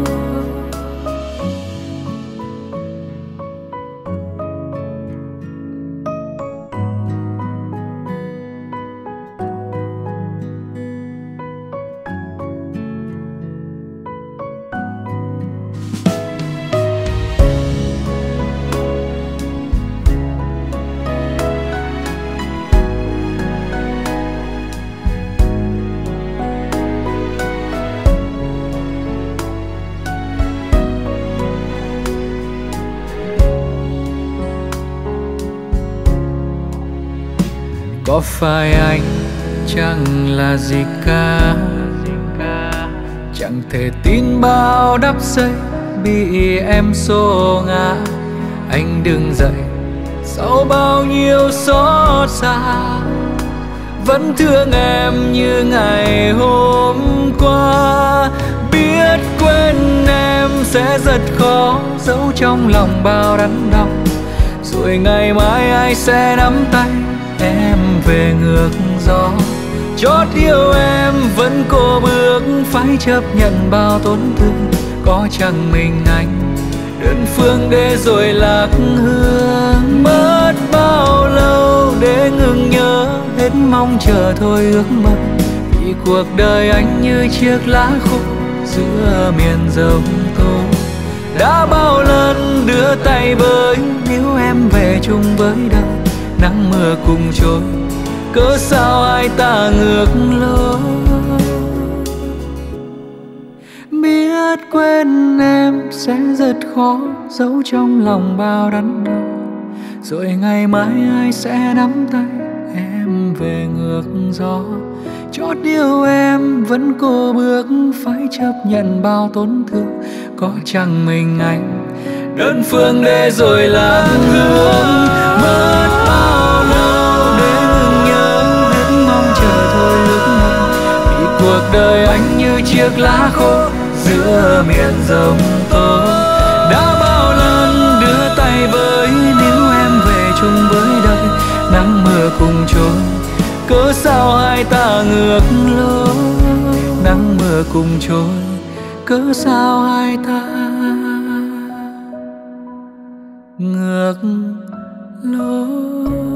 Có phải anh chẳng là gì cả, chẳng thể tin bao đắp xây bị em xô ngã. Anh đứng dậy sau bao nhiêu xót xa, vẫn thương em như ngày hôm qua. Biết quên em sẽ rất khó, dẫu trong lòng bao đắn đau. Rồi ngày mai ai sẽ nắm tay em về ngược gió. Chót yêu em vẫn cô bước, phải chấp nhận bao tổn thương. Có chẳng mình anh đơn phương để rồi lạc hương. Mất bao lâu để ngừng nhớ, hết mong chờ thôi ước mơ. Vì cuộc đời anh như chiếc lá khô giữa miền giông tố. Đã bao lần đưa tay với, nếu em về chung với đời. Nắng mưa cùng trôi, cớ sao hai ta ngược lối. Biết quên em sẽ rất khó, dẫu trong lòng bao đắn đo. Rồi ngày mai ai sẽ nắm tay em về ngược gió. Chót yêu em vẫn cô bước, phải chấp nhận bao tổn thương. Có chăng mình anh đơn phương để rồi là hương. Mất bao lâu để ngừng nhớ, hết mong chờ thôi lúc này. Vì cuộc đời anh như chiếc lá khô giữa miền giông tố. Đã bao lần đưa tay với, nếu em về chung với đời. Nắng mưa cùng trôi, cớ sao hai ta ngược lối. Nắng mưa cùng trôi, cớ sao hai ta ngược lối.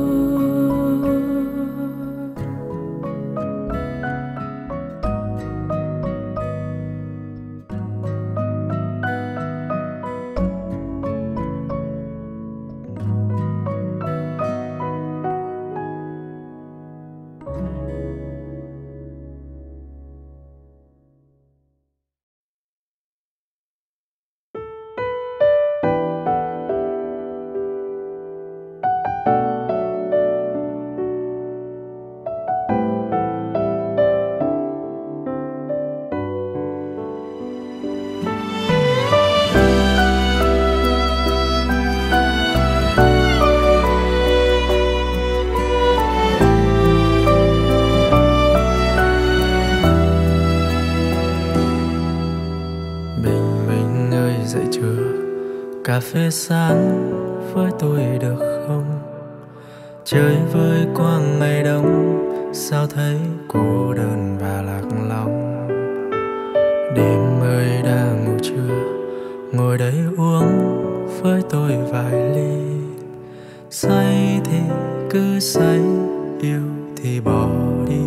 Cà phê sáng với tôi được không? Chơi với quang ngày đông, sao thấy cô đơn và lạc lòng. Đêm ơi đang ngủ trưa, ngồi đây uống với tôi vài ly. Say thì cứ say, yêu thì bỏ đi.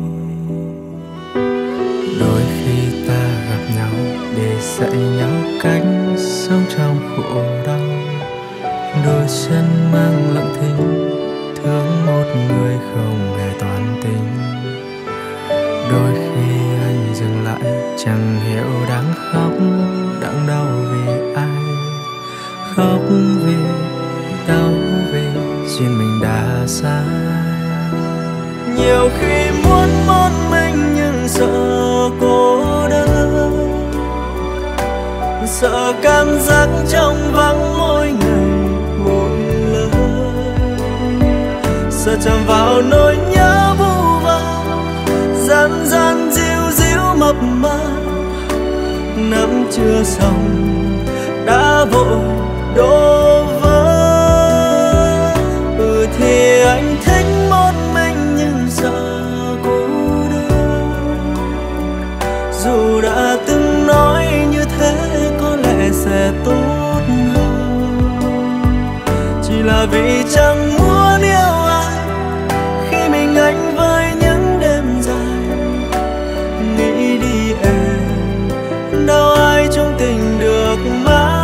Đôi khi ta gặp nhau để dạy nhau cách sống trong khổ đau. Đôi chân mang lặng thinh, thương một người không hề toàn tình. Đôi khi anh dừng lại, chẳng hiểu đáng khóc, đáng đau vì ai. Khóc vì đau vì duyên mình đã xa. Nhiều khi muốn một mình nhưng sợ cô đơn, sợ cảm giác trong vắng mỗi ngày một lần. Sợ chạm vào nỗi nhớ vu vơ, gian gian díu díu mập mờ. Nắm chưa xong đã vội đổ vỡ. Thì anh thích một mình nhưng sợ cô đơn. Dù đã từng nói như thế có lẽ sẽ tốt hơn, chỉ là vì chẳng muốn yêu ai khi mình anh với những đêm dài. Nghĩ đi em, đâu ai trong tình được mãi.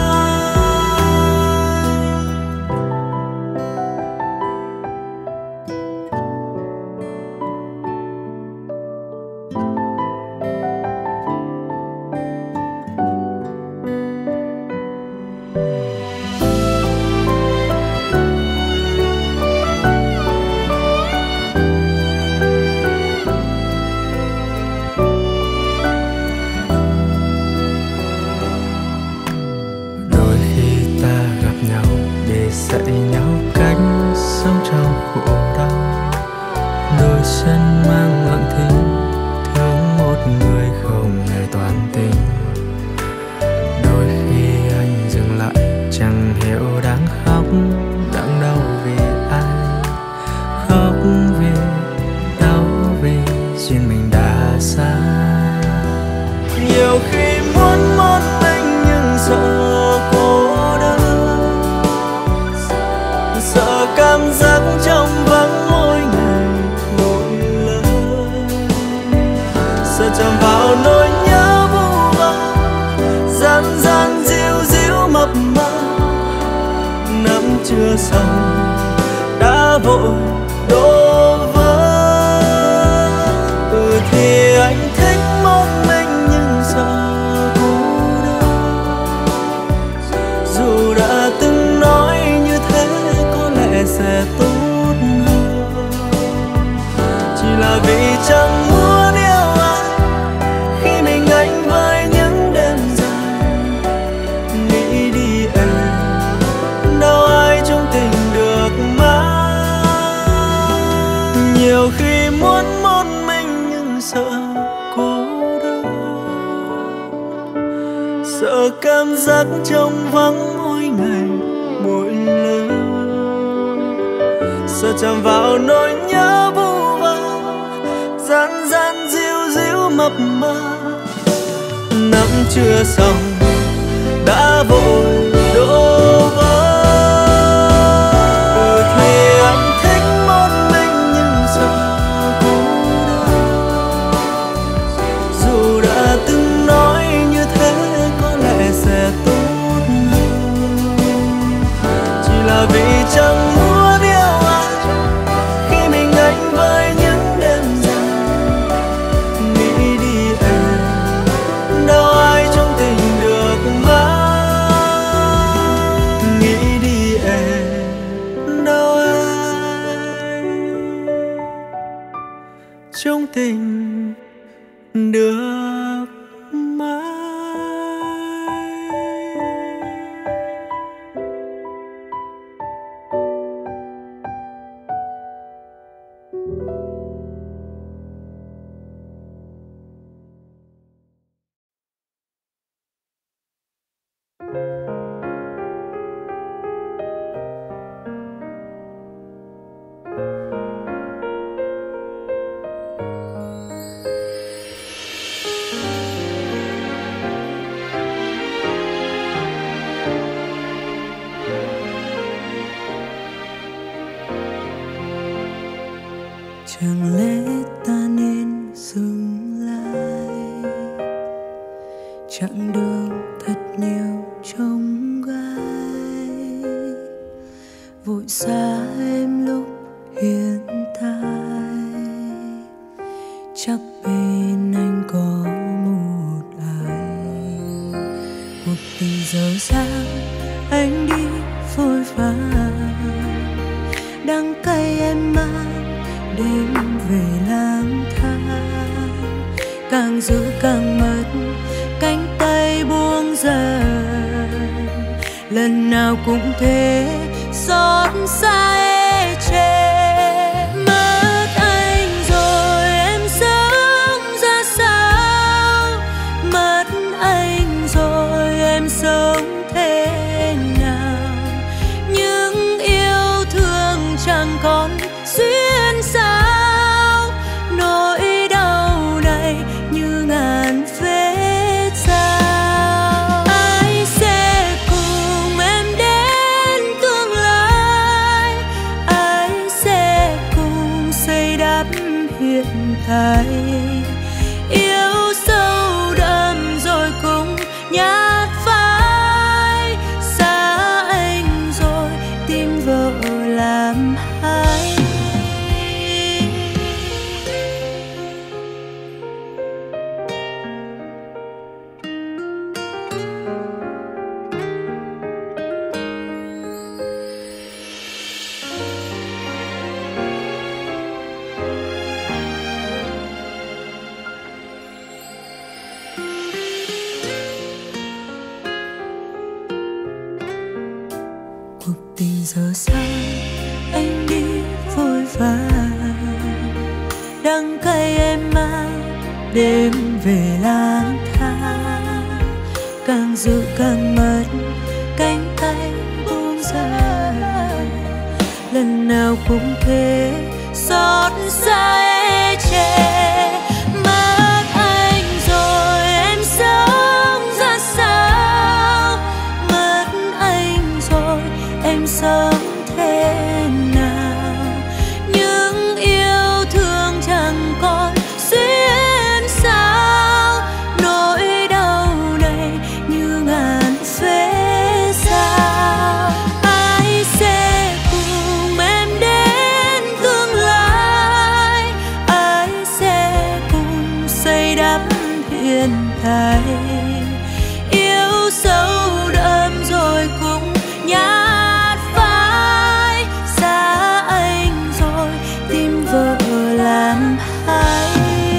Dạy nhau cách sống trong khổ đau. Đôi chân mang lặng thinh, thương một người không hề toàn tình. Đôi khi anh dừng lại, chẳng hiểu đáng khóc, đáng đau vì ai. Khóc vì đau vì duyên mình đã xa. Nhiều khi muốn một mình nhưng sợ cô đơn, sợ cảm giác trong vắng mỗi ngày một lần. Sợ chạm vào nỗi nhớ vu vơ, gian gian díu díu mập mờ. Nắm chưa xong đã vội đổ vỡ. Thì anh thích một mình nhưng sợ cô đơn. Dù đã từng nói như thế có lẽ sẽ tốt hơn, là vì chẳng muốn yêu ai khi mình anh với những đêm dài. Nghĩ đi em, đâu ai trong tình được mãi. Nhiều khi muốn một mình nhưng sợ cô đơn, sợ cảm giác trống vắng mỗi ngày mỗi lần, sợ chạm vào nỗi nhớ vu vơ gian gian díu díu mập mờ. Nắng chưa xong đã vội đổ vỡ. Thì anh thích một mình nhưng sợ cô đơn, dù đã từng nói như thế có lẽ sẽ tốt hơn. Chỉ là vì chẳng muốn yêu ai khi mình anh với những đêm dài. Nghĩ đi em, đâu ai trong tình được mãi. Nghĩ đi em, đâu ai trong tình được mãi. Chẳng lẽ ta nên dừng lại, chặng đường thật nhiều trông gai, vội xa em lúc hiện tại. Chắc bên anh có một ai, cuộc tình dở dang anh đi vội vàng, đắng cay em mang đêm về lang thang. Càng giữ càng mất, cánh tay buông dần, lần nào cũng thế xót xa ê chề. Mất anh rồi em sống ra sao, mất anh rồi em sống thế nào. Những yêu thương chẳng còn duyên sao, nỗi đau này như ngàn vết dao. Ai sẽ cùng em đến tương lai, ai sẽ cùng xây đắp hiện tại. Yêu sâu đậm rồi cũng nhạt phai, xa anh rồi tìm vợ làm hai. Cuộc tình dở dang anh đi vội vàng, đắng cay em mang đêm về lang thang. Càng giữ càng mất, cánh tay buông dần, lần nào cũng thế xót xa ê chề. Mất anh rồi em sống ra sao, mất anh rồi em sống thế nào. Những yêu thương chẳng còn duyên sao, nỗi đau này như ngàn vết dao. Ai sẽ cùng em đến tương lai, ai sẽ cùng xây đắp hiện tại. Yêu sâu đậm rồi cũng nhạt phai, xa anh rồi tìm vợ làm năm hai.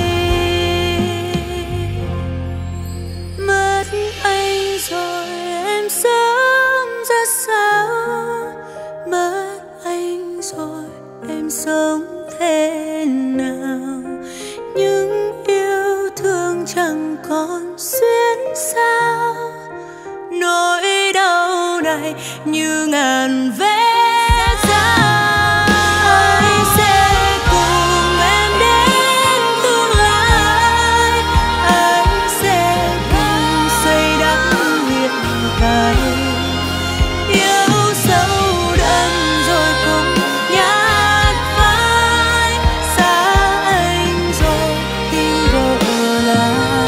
Mất anh rồi em sống ra sao, mất anh rồi em sống thế nào. Nhưng yêu thương chẳng còn xuyên sao, nỗi đau này như ngàn vết dao. Anh sẽ cùng em đến tương lai, anh sẽ cùng xây đắp hiện tại. Yêu sâu đậm rồi cùng nhát vai, xa anh rồi tim vỡ lại.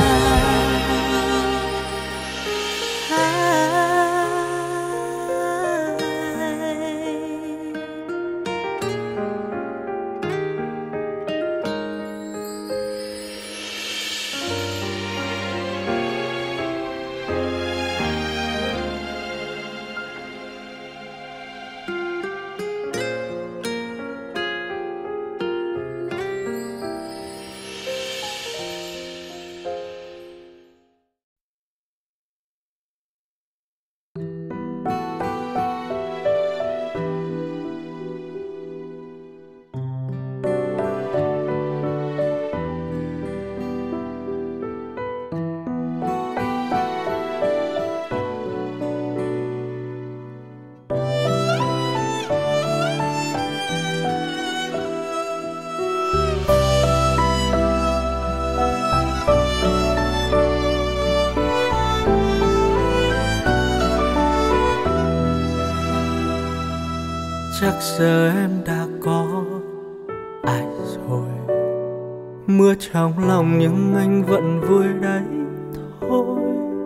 Chắc giờ em đã có ai rồi, mưa trong lòng nhưng anh vẫn vui đấy thôi.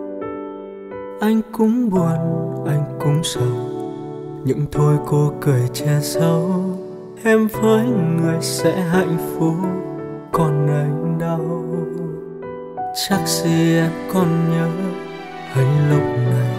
Anh cũng buồn, anh cũng sầu, nhưng thôi cô cười che giấu. Em với người sẽ hạnh phúc, còn anh đau. Chắc gì em còn nhớ anh lúc này.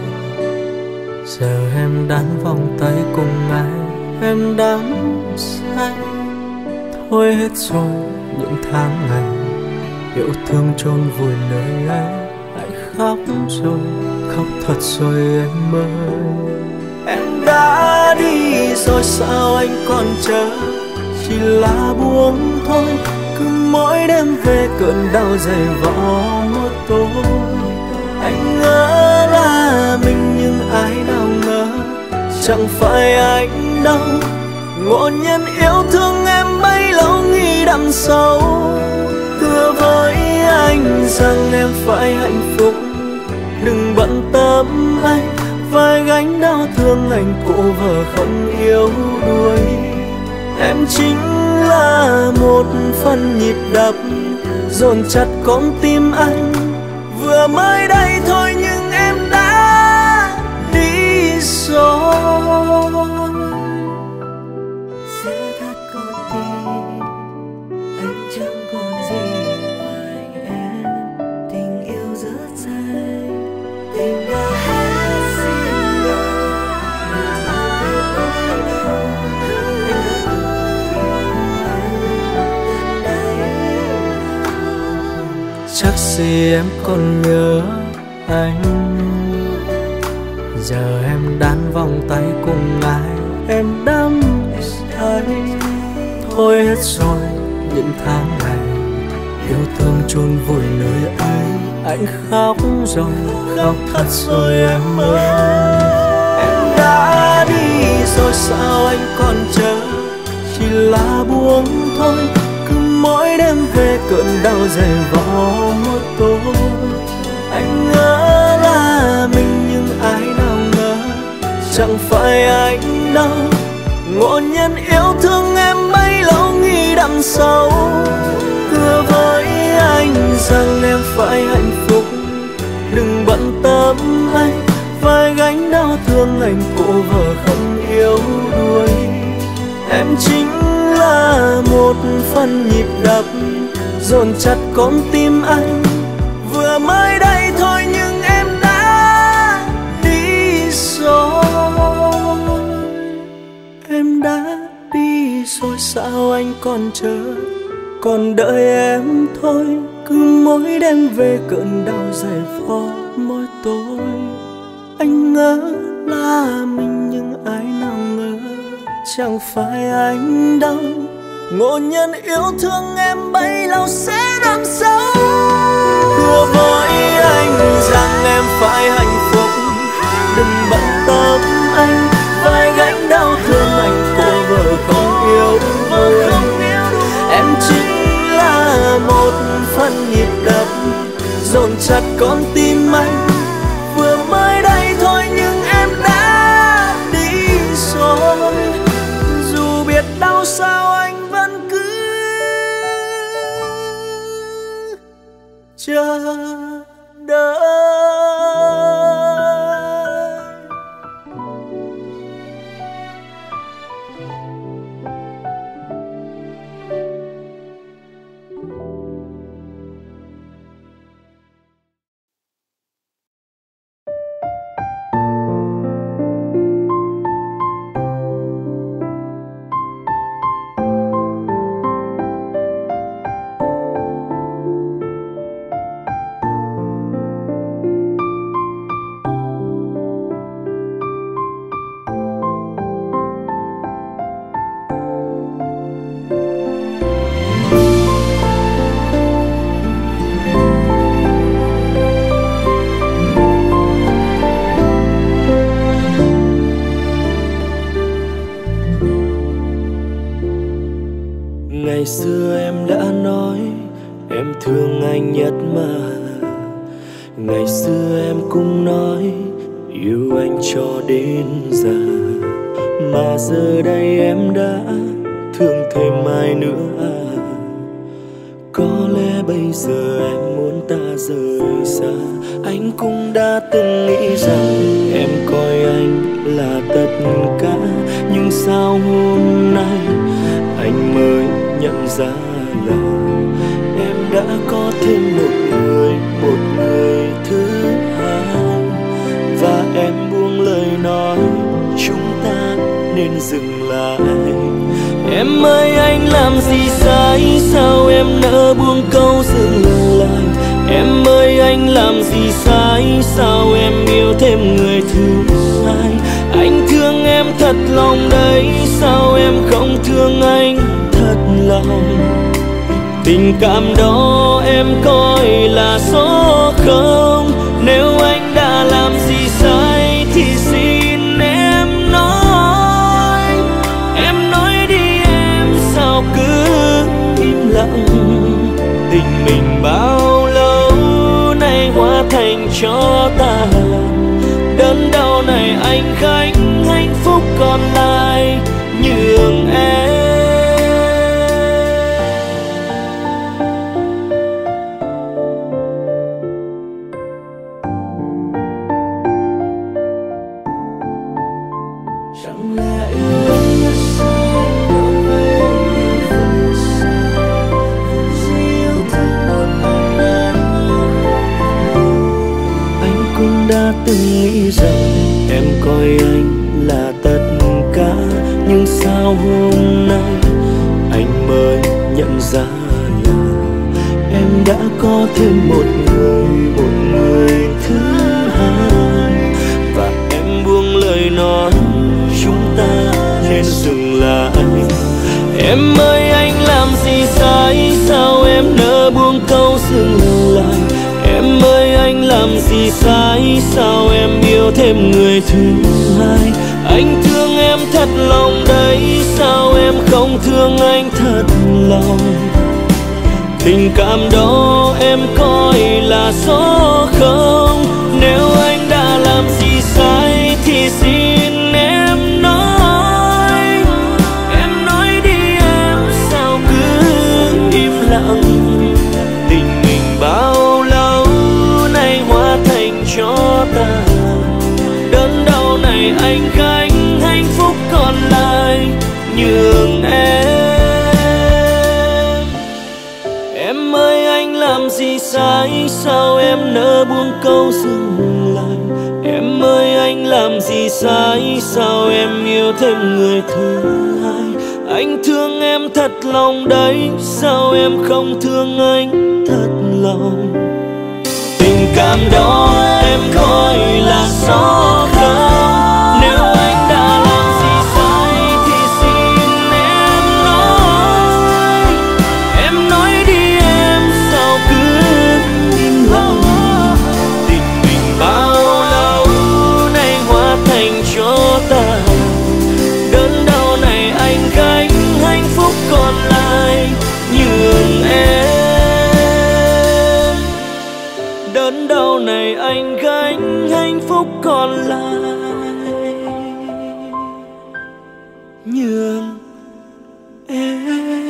Giờ em đan vòng tay cùng ai, em đắm say. Thôi hết rồi những tháng ngày yêu thương chôn vùi nơi ấy. Anh khóc rồi, khóc thật rồi em ơi. Em đã đi rồi sao anh còn chờ, chỉ là buông thôi. Cứ mỗi đêm về cơn đau dày vò một tối. Anh ngỡ là mình nhưng ai nào ngờ chẳng phải anh đâu. Ngộ nhân yêu thương em bấy lâu nghĩ đậm sâu. Thưa với anh rằng em phải hạnh phúc, đừng bận tâm anh. Vai gánh đau thương anh cô vợ không yêu đuối. Em chính là một phần nhịp đập dồn chặt con tim anh. Vừa mới đây thôi nhưng em đã đi rồi. Sẽ thật con tim anh chẳng còn gì ngoài em. Tình yêu rất dài, tình đã hết xin rồi. Chắc gì em còn nhớ anh. Giờ em đan vòng tay cùng ai, em đắm say. Thôi hết rồi những tháng ngày yêu thương chôn vùi nơi ấy. Anh khóc rồi, khóc thật rồi em ơi. Em đã đi rồi sao anh còn chờ, chỉ là buông thôi. Cứ mỗi đêm về cơn đau dày vò một tối. Anh ngỡ là mình nhưng ai nào ngờ chẳng phải anh đâu. Ngộ nhân yêu thương em bấy lâu nghĩ đậm sâu. Thưa với anh rằng em phải hạnh phúc, đừng bận tâm anh. Vai gánh đau thương anh cô vợ không yêu đuối. Em chính là một phần nhịp đập dồn chặt con tim anh. Vừa mới đây thôi nhưng em đã đi rồi. Em đã đi rồi sao anh còn chờ, còn đợi em thôi. Cứ mỗi đêm về cơn đau dày vò môi tôi. Anh ngỡ là mình nhưng ai nào ngờ chẳng phải anh đâu. Ngộ nhân yêu thương em bấy lâu sẽ đắm sâu. Hứa với anh rằng em phải hạnh phúc, đừng bận tâm anh. Vai gánh đau thương anh cô vợ không yêu đuối. Em chính là một phần nhịp đập dồn chặt con tim anh. Vừa mới đây thôi nhưng em đã đi rồi. Dù biết đau sao anh vẫn cứ chờ đợi. Ngày xưa em đã nói em thương anh nhất mà. Ngày xưa em cũng nói yêu anh cho đến già. Mà giờ đây em đã thương thêm ai nữa à? Có lẽ bây giờ em muốn ta rời xa. Anh cũng đã từng nghĩ rằng em coi anh là tất cả. Nhưng sao hôm nay anh mới nhận ra là em đã có thêm một người thứ hai. Và em buông lời nói chúng ta nên dừng lại. Em ơi anh làm gì sai, sao em nỡ buông câu dừng lại. Em ơi anh làm gì sai, sao em yêu thêm người thứ hai. Anh thương em thật lòng đấy, sao em không thương anh thật lòng. Tình cảm đó em coi là số không. Nếu anh đã làm gì sai thì xin em nói. Em nói đi em sao cứ im lặng. Tình mình bao lâu nay hóa thành cho tàn. Đớn đau này anh gánh, hạnh phúc còn lại nhường em. Từng nghĩ rằng em coi anh là tất cả. Nhưng sao hôm nay anh mới nhận ra là em đã có thêm một người thứ hai. Và em buông lời nói chúng ta nên dừng lại. Em ơi anh làm gì sai, sao em nỡ buông câu dừng lại. Em ơi anh làm gì sai, sao em yêu thêm người thứ hai. Anh thương em thật lòng đấy, sao em không thương anh thật lòng. Tình cảm đó em coi là số không. Nếu anh đã làm gì sai thì xin em nói. Em nói đi em sao cứ im lặng. Tình mình bao lâu nay hóa thành cho ta. Đớn đau này anh gánh, hạnh phúc còn lại nhường em. Em ơi anh làm gì sai, sao em nỡ buông câu dừng lại. Em ơi anh làm gì sai, sao em yêu thêm người thứ hai. Anh thương em thật lòng đấy, sao em không thương anh thật lòng? Tình cảm đó em coi là gió không? Nếu anh đã làm gì sai thì xin em nói đi em, sao cứ im lặng? Tình mình bao lâu nay hóa thành cho tàn, đớn đau này anh gánh, hạnh phúc còn lại nhường em. Đớn đau này anh gánh, hạnh phúc còn lại nhường em.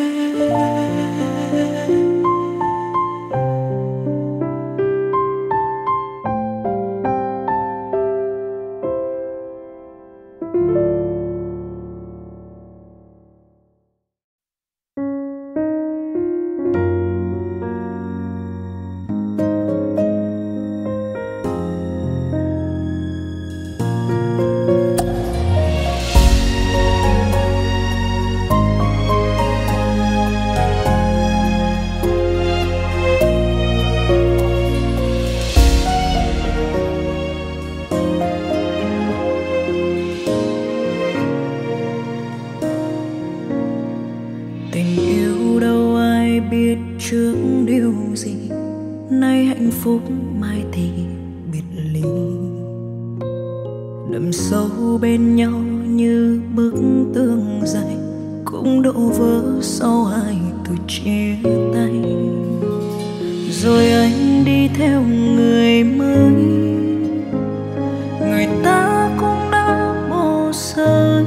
Tình yêu đâu ai biết trước điều gì, nay hạnh phúc mai thì biệt ly. Đâm sâu bên nhau như bức tường dày, cũng đổ vỡ sau hai từ chia tay. Rồi anh đi theo người mới, người ta cũng đã bỏ rơi,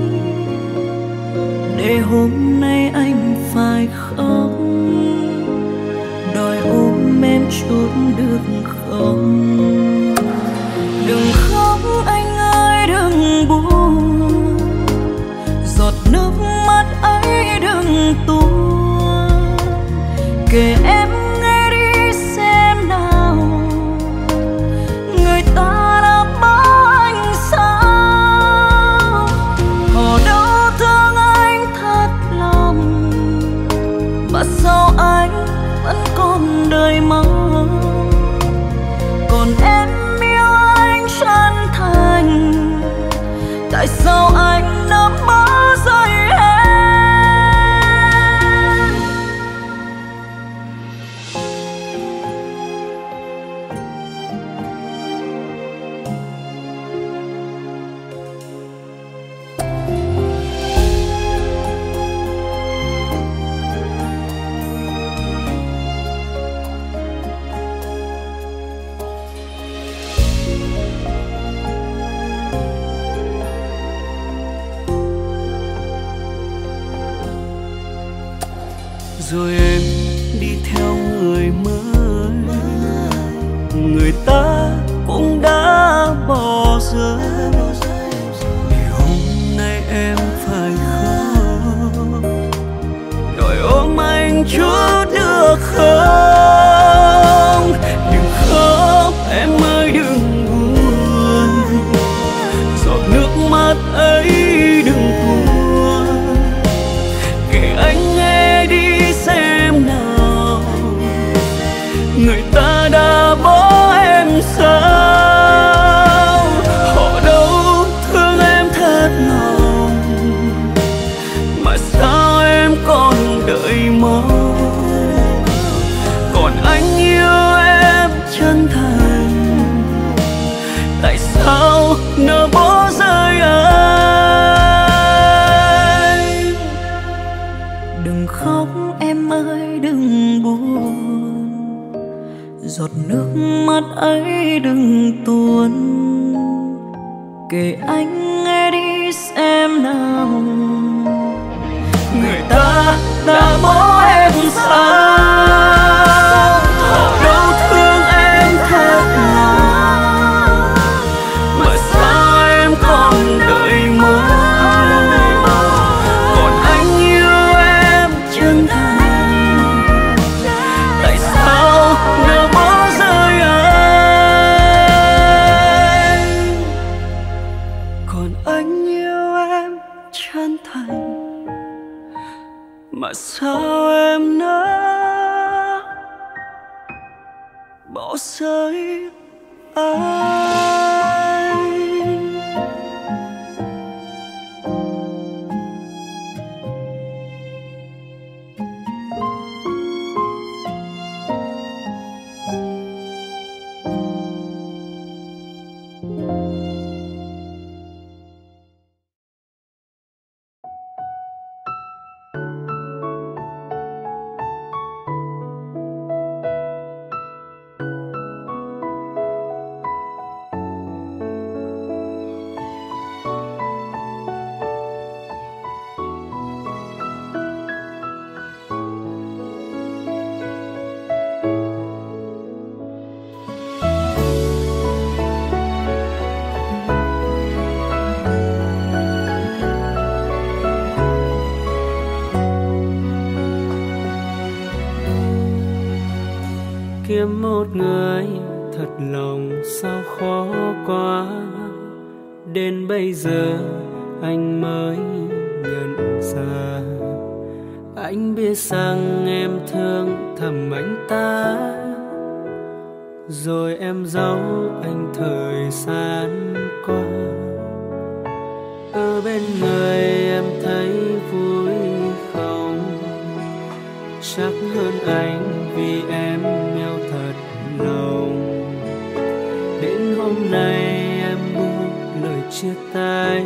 để hôm nay anh phải khóc, đòi ôm em chút được không? Đừng khóc anh ơi đừng buồn, giọt nước mắt ấy đừng tuôn. Kể em nghe đi xem nào, người ta đã bỏ anh sao? Họ đâu thương anh thật lòng, mà sao anh vẫn còn đời mong? Còn em yêu anh chân thành, tại sao anh đã bỏ rơi em? Rồi em đi theo người mới, người ta cũng đã bỏ rơi, để hôm nay em phải khóc, đòi ôm anh chút được không? Đừng khóc em ơi đừng buồn, giọt nước mắt ấy đừng tuôn. Kể anh nghe đi xem nào, người ta đã bỏ em sao? Họ đâu thương em thật lòng, mà sao em còn đợi mong? Còn anh yêu em chân thành, tại sao nỡ bỏ rơi anh? Đừng khóc em ơi đừng buồn, giọt nước mắt ấy đừng tuôn. Kể anh nghe đi xem nào, người ta đã bỏ em sao? Họ đâu thương em thật lòng, mà sao em còn đợi mong? Còn anh yêu em chân thành, tại sao nỡ bỏ rơi anh? Còn anh yêu em chân thành, bỏ rơi anh. Kiếm một người thật lòng sao khó quá, đến bây giờ anh mới nhận ra. Anh biết rằng em thương thầm anh ta, rồi em giấu anh thời gian qua. Ở bên người em thấy vui không? Chắc hơn anh vì em yêu thật lòng. Đến hôm nay em buông lời chia tay,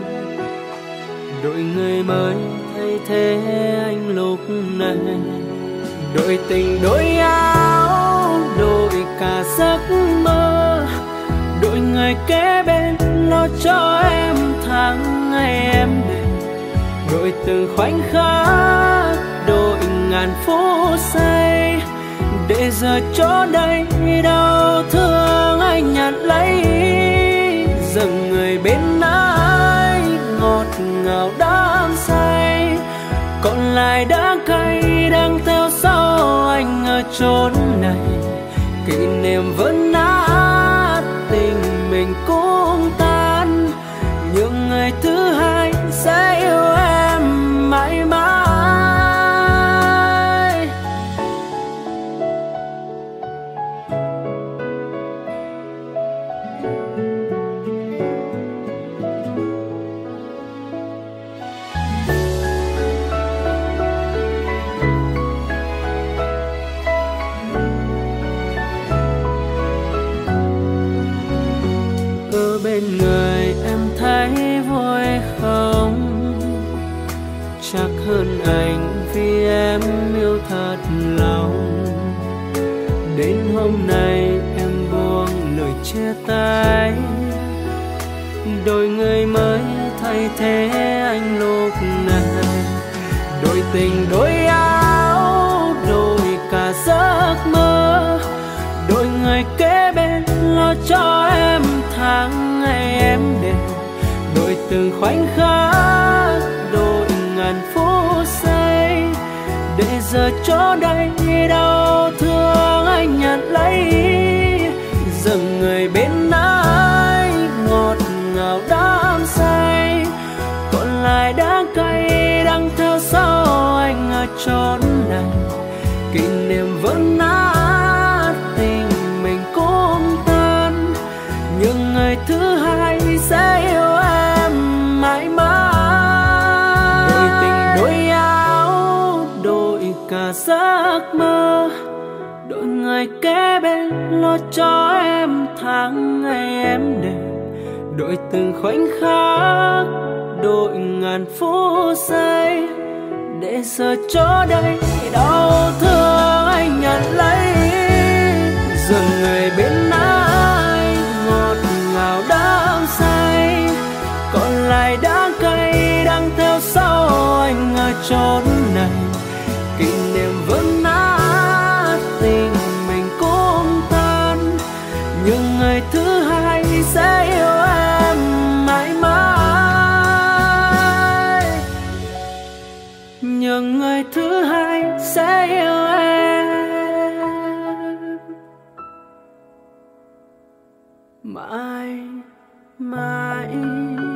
đổi người mới thay thế anh lúc này. Đổi tình đổi áo, đổi cả giấc mơ, đổi người kế bên lo cho em tháng ngày em đêm. Đổi từng khoảnh khắc, đổi ngàn phút giây, để giờ chỗ đây đau thương anh nhận lấy. Dừng người bên anh ngọt ngào đắm say, còn lại đắng cay đang theo sau anh ở chốn này. Kỷ niệm vẫn nát, tình mình cũng tan, nhưng người thứ hai sẽ yêu em mãi mãi. Ở bên người em thấy vui không? Chắc hơn anh vì em yêu thật lòng. Đến hôm nay em buông lời chia tay, đổi người mới thay thế anh lúc này. Đổi tình đổi áo, đổi cả giấc mơ, đổi người kế bên lo cho em tháng ngày em đêm. Đổi từng khoảnh khắc, đổi ngàn phút giây, để giờ chỗ đây đau thương anh nhận lấy. Dừng người bên anh ngọt ngào đắm say, còn lại đắng cay đang theo sau anh ở chốn này. Kỷ niệm vẫn nát, tình mình cũng tan, nhưng người thứ hai sẽ yêu em mãi mãi. Đổi tình đổi áo, đổi cả giấc mơ, đổi người kế bên lo cho em tháng ngày em đêm. Đổi từng khoảnh khắc, đổi ngàn phút giây, để giờ chỗ đây đau thương anh nhận lấy. Dừng người bên anh ngọt ngào đắm say, còn lại đắng cay đang theo sau anh ở chốn này. Kỷ niệm vẫn nát, tình mình cũng tan, nhưng người thứ hai sẽ yêu em mãi mãi. Nhưng người thứ hai sẽ yêu em mãi mãi.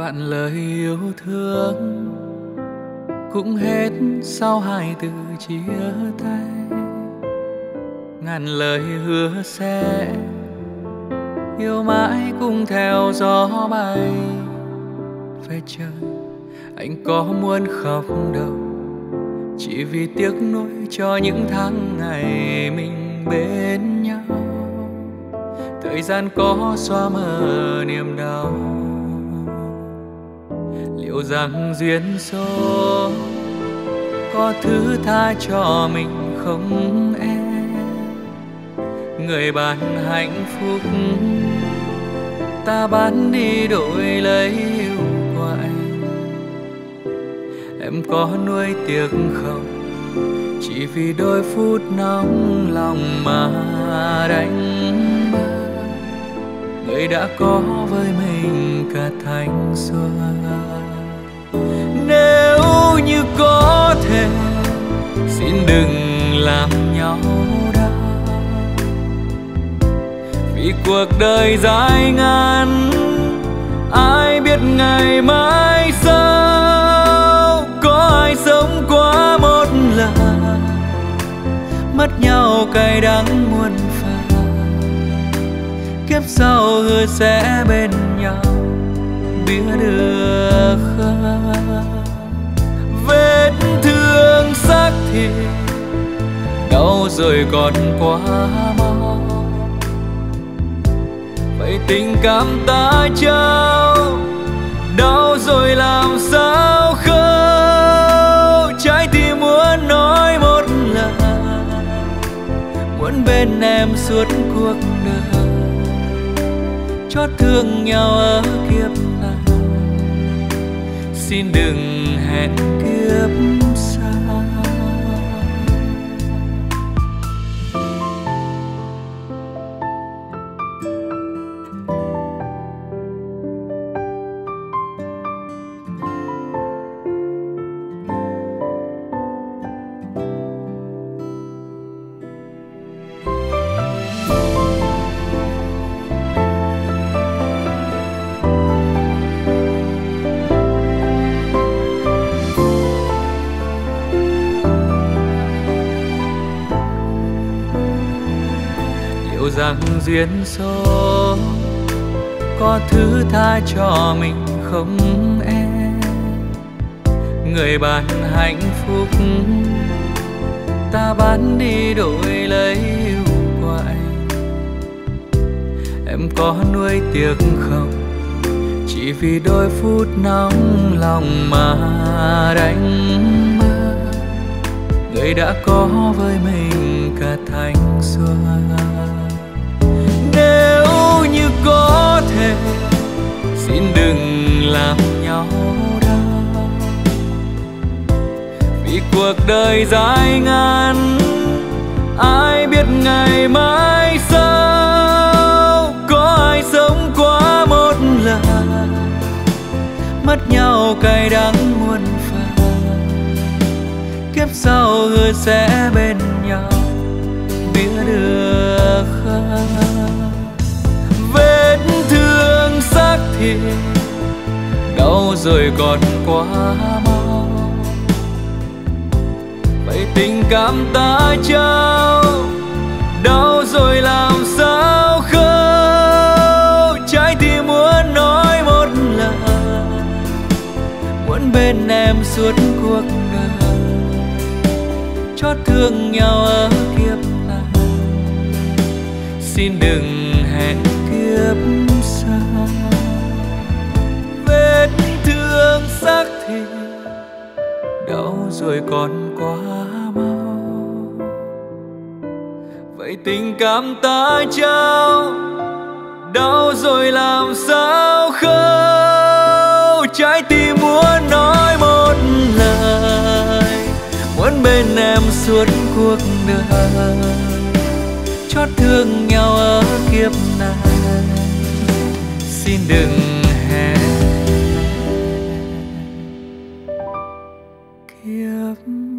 vạn lời yêu thương cũng hết sau hai từ chia tay. Ngàn lời hứa sẽ yêu mãi cùng theo gió bay. Về trời anh có muốn khóc đâu, chỉ vì tiếc nuối cho những tháng ngày mình bên nhau. Thời gian có xóa mờ niềm đau, liệu rằng duyên số có thứ tha cho mình không em? Người bán hạnh phúc ta bán đi đổi lấy yêu của anh. Em có nuối tiếc không, chỉ vì đôi phút nóng lòng mà đánh mất người đã có với mình cả thanh xuân. Nếu như có thể xin đừng làm nhau đau, vì cuộc đời dài ngắn ai biết ngày mai sau. Có ai sống quá một lần, mất nhau cay đắng muôn phần. Kiếp sau hứa sẽ bên nhau, biết được không? Vết thương xác thịt đau rồi còn quá mau. Vậy tình cảm ta trao đau rồi làm sao khâu? Trái tim muốn nói một lần, muốn bên em suốt cuộc đời, chót thương nhau ở kiếp này. Xin đừng hẹn kiếp sau. Rằng duyên số có thứ tha cho mình không em? Người bán hạnh phúc ta bán đi đổi lấy yêu của anh. Em có nuối tiếc không, chỉ vì đôi phút nóng lòng mà đánh mất người đã có với mình cả thanh xuân. Nếu như có thể xin đừng làm nhau đau, vì cuộc đời dài ngắn ai biết ngày mai sau. Có ai sống quá một lần, mất nhau cay đắng muôn phần. Kiếp sau hứa sẽ bên nhau, biết được không? Vết thương xác thịt đau rồi còn quá mau. Vậy tình cảm ta trao đau rồi làm sao khâu? Trái tim muốn nói một lần, muốn bên em suốt cuộc đời, chót thương nhau ở kiếp này. Xin đừng hẹn kiếp sau. Vết thương xác thịt đau rồi còn quá mau. Vậy tình cảm ta trao đau rồi làm sao khâu? Trái tim muốn nói một lời, muốn bên em suốt cuộc đời, chót thương nhau ở kiếp này. Xin đừng hẹn kiếp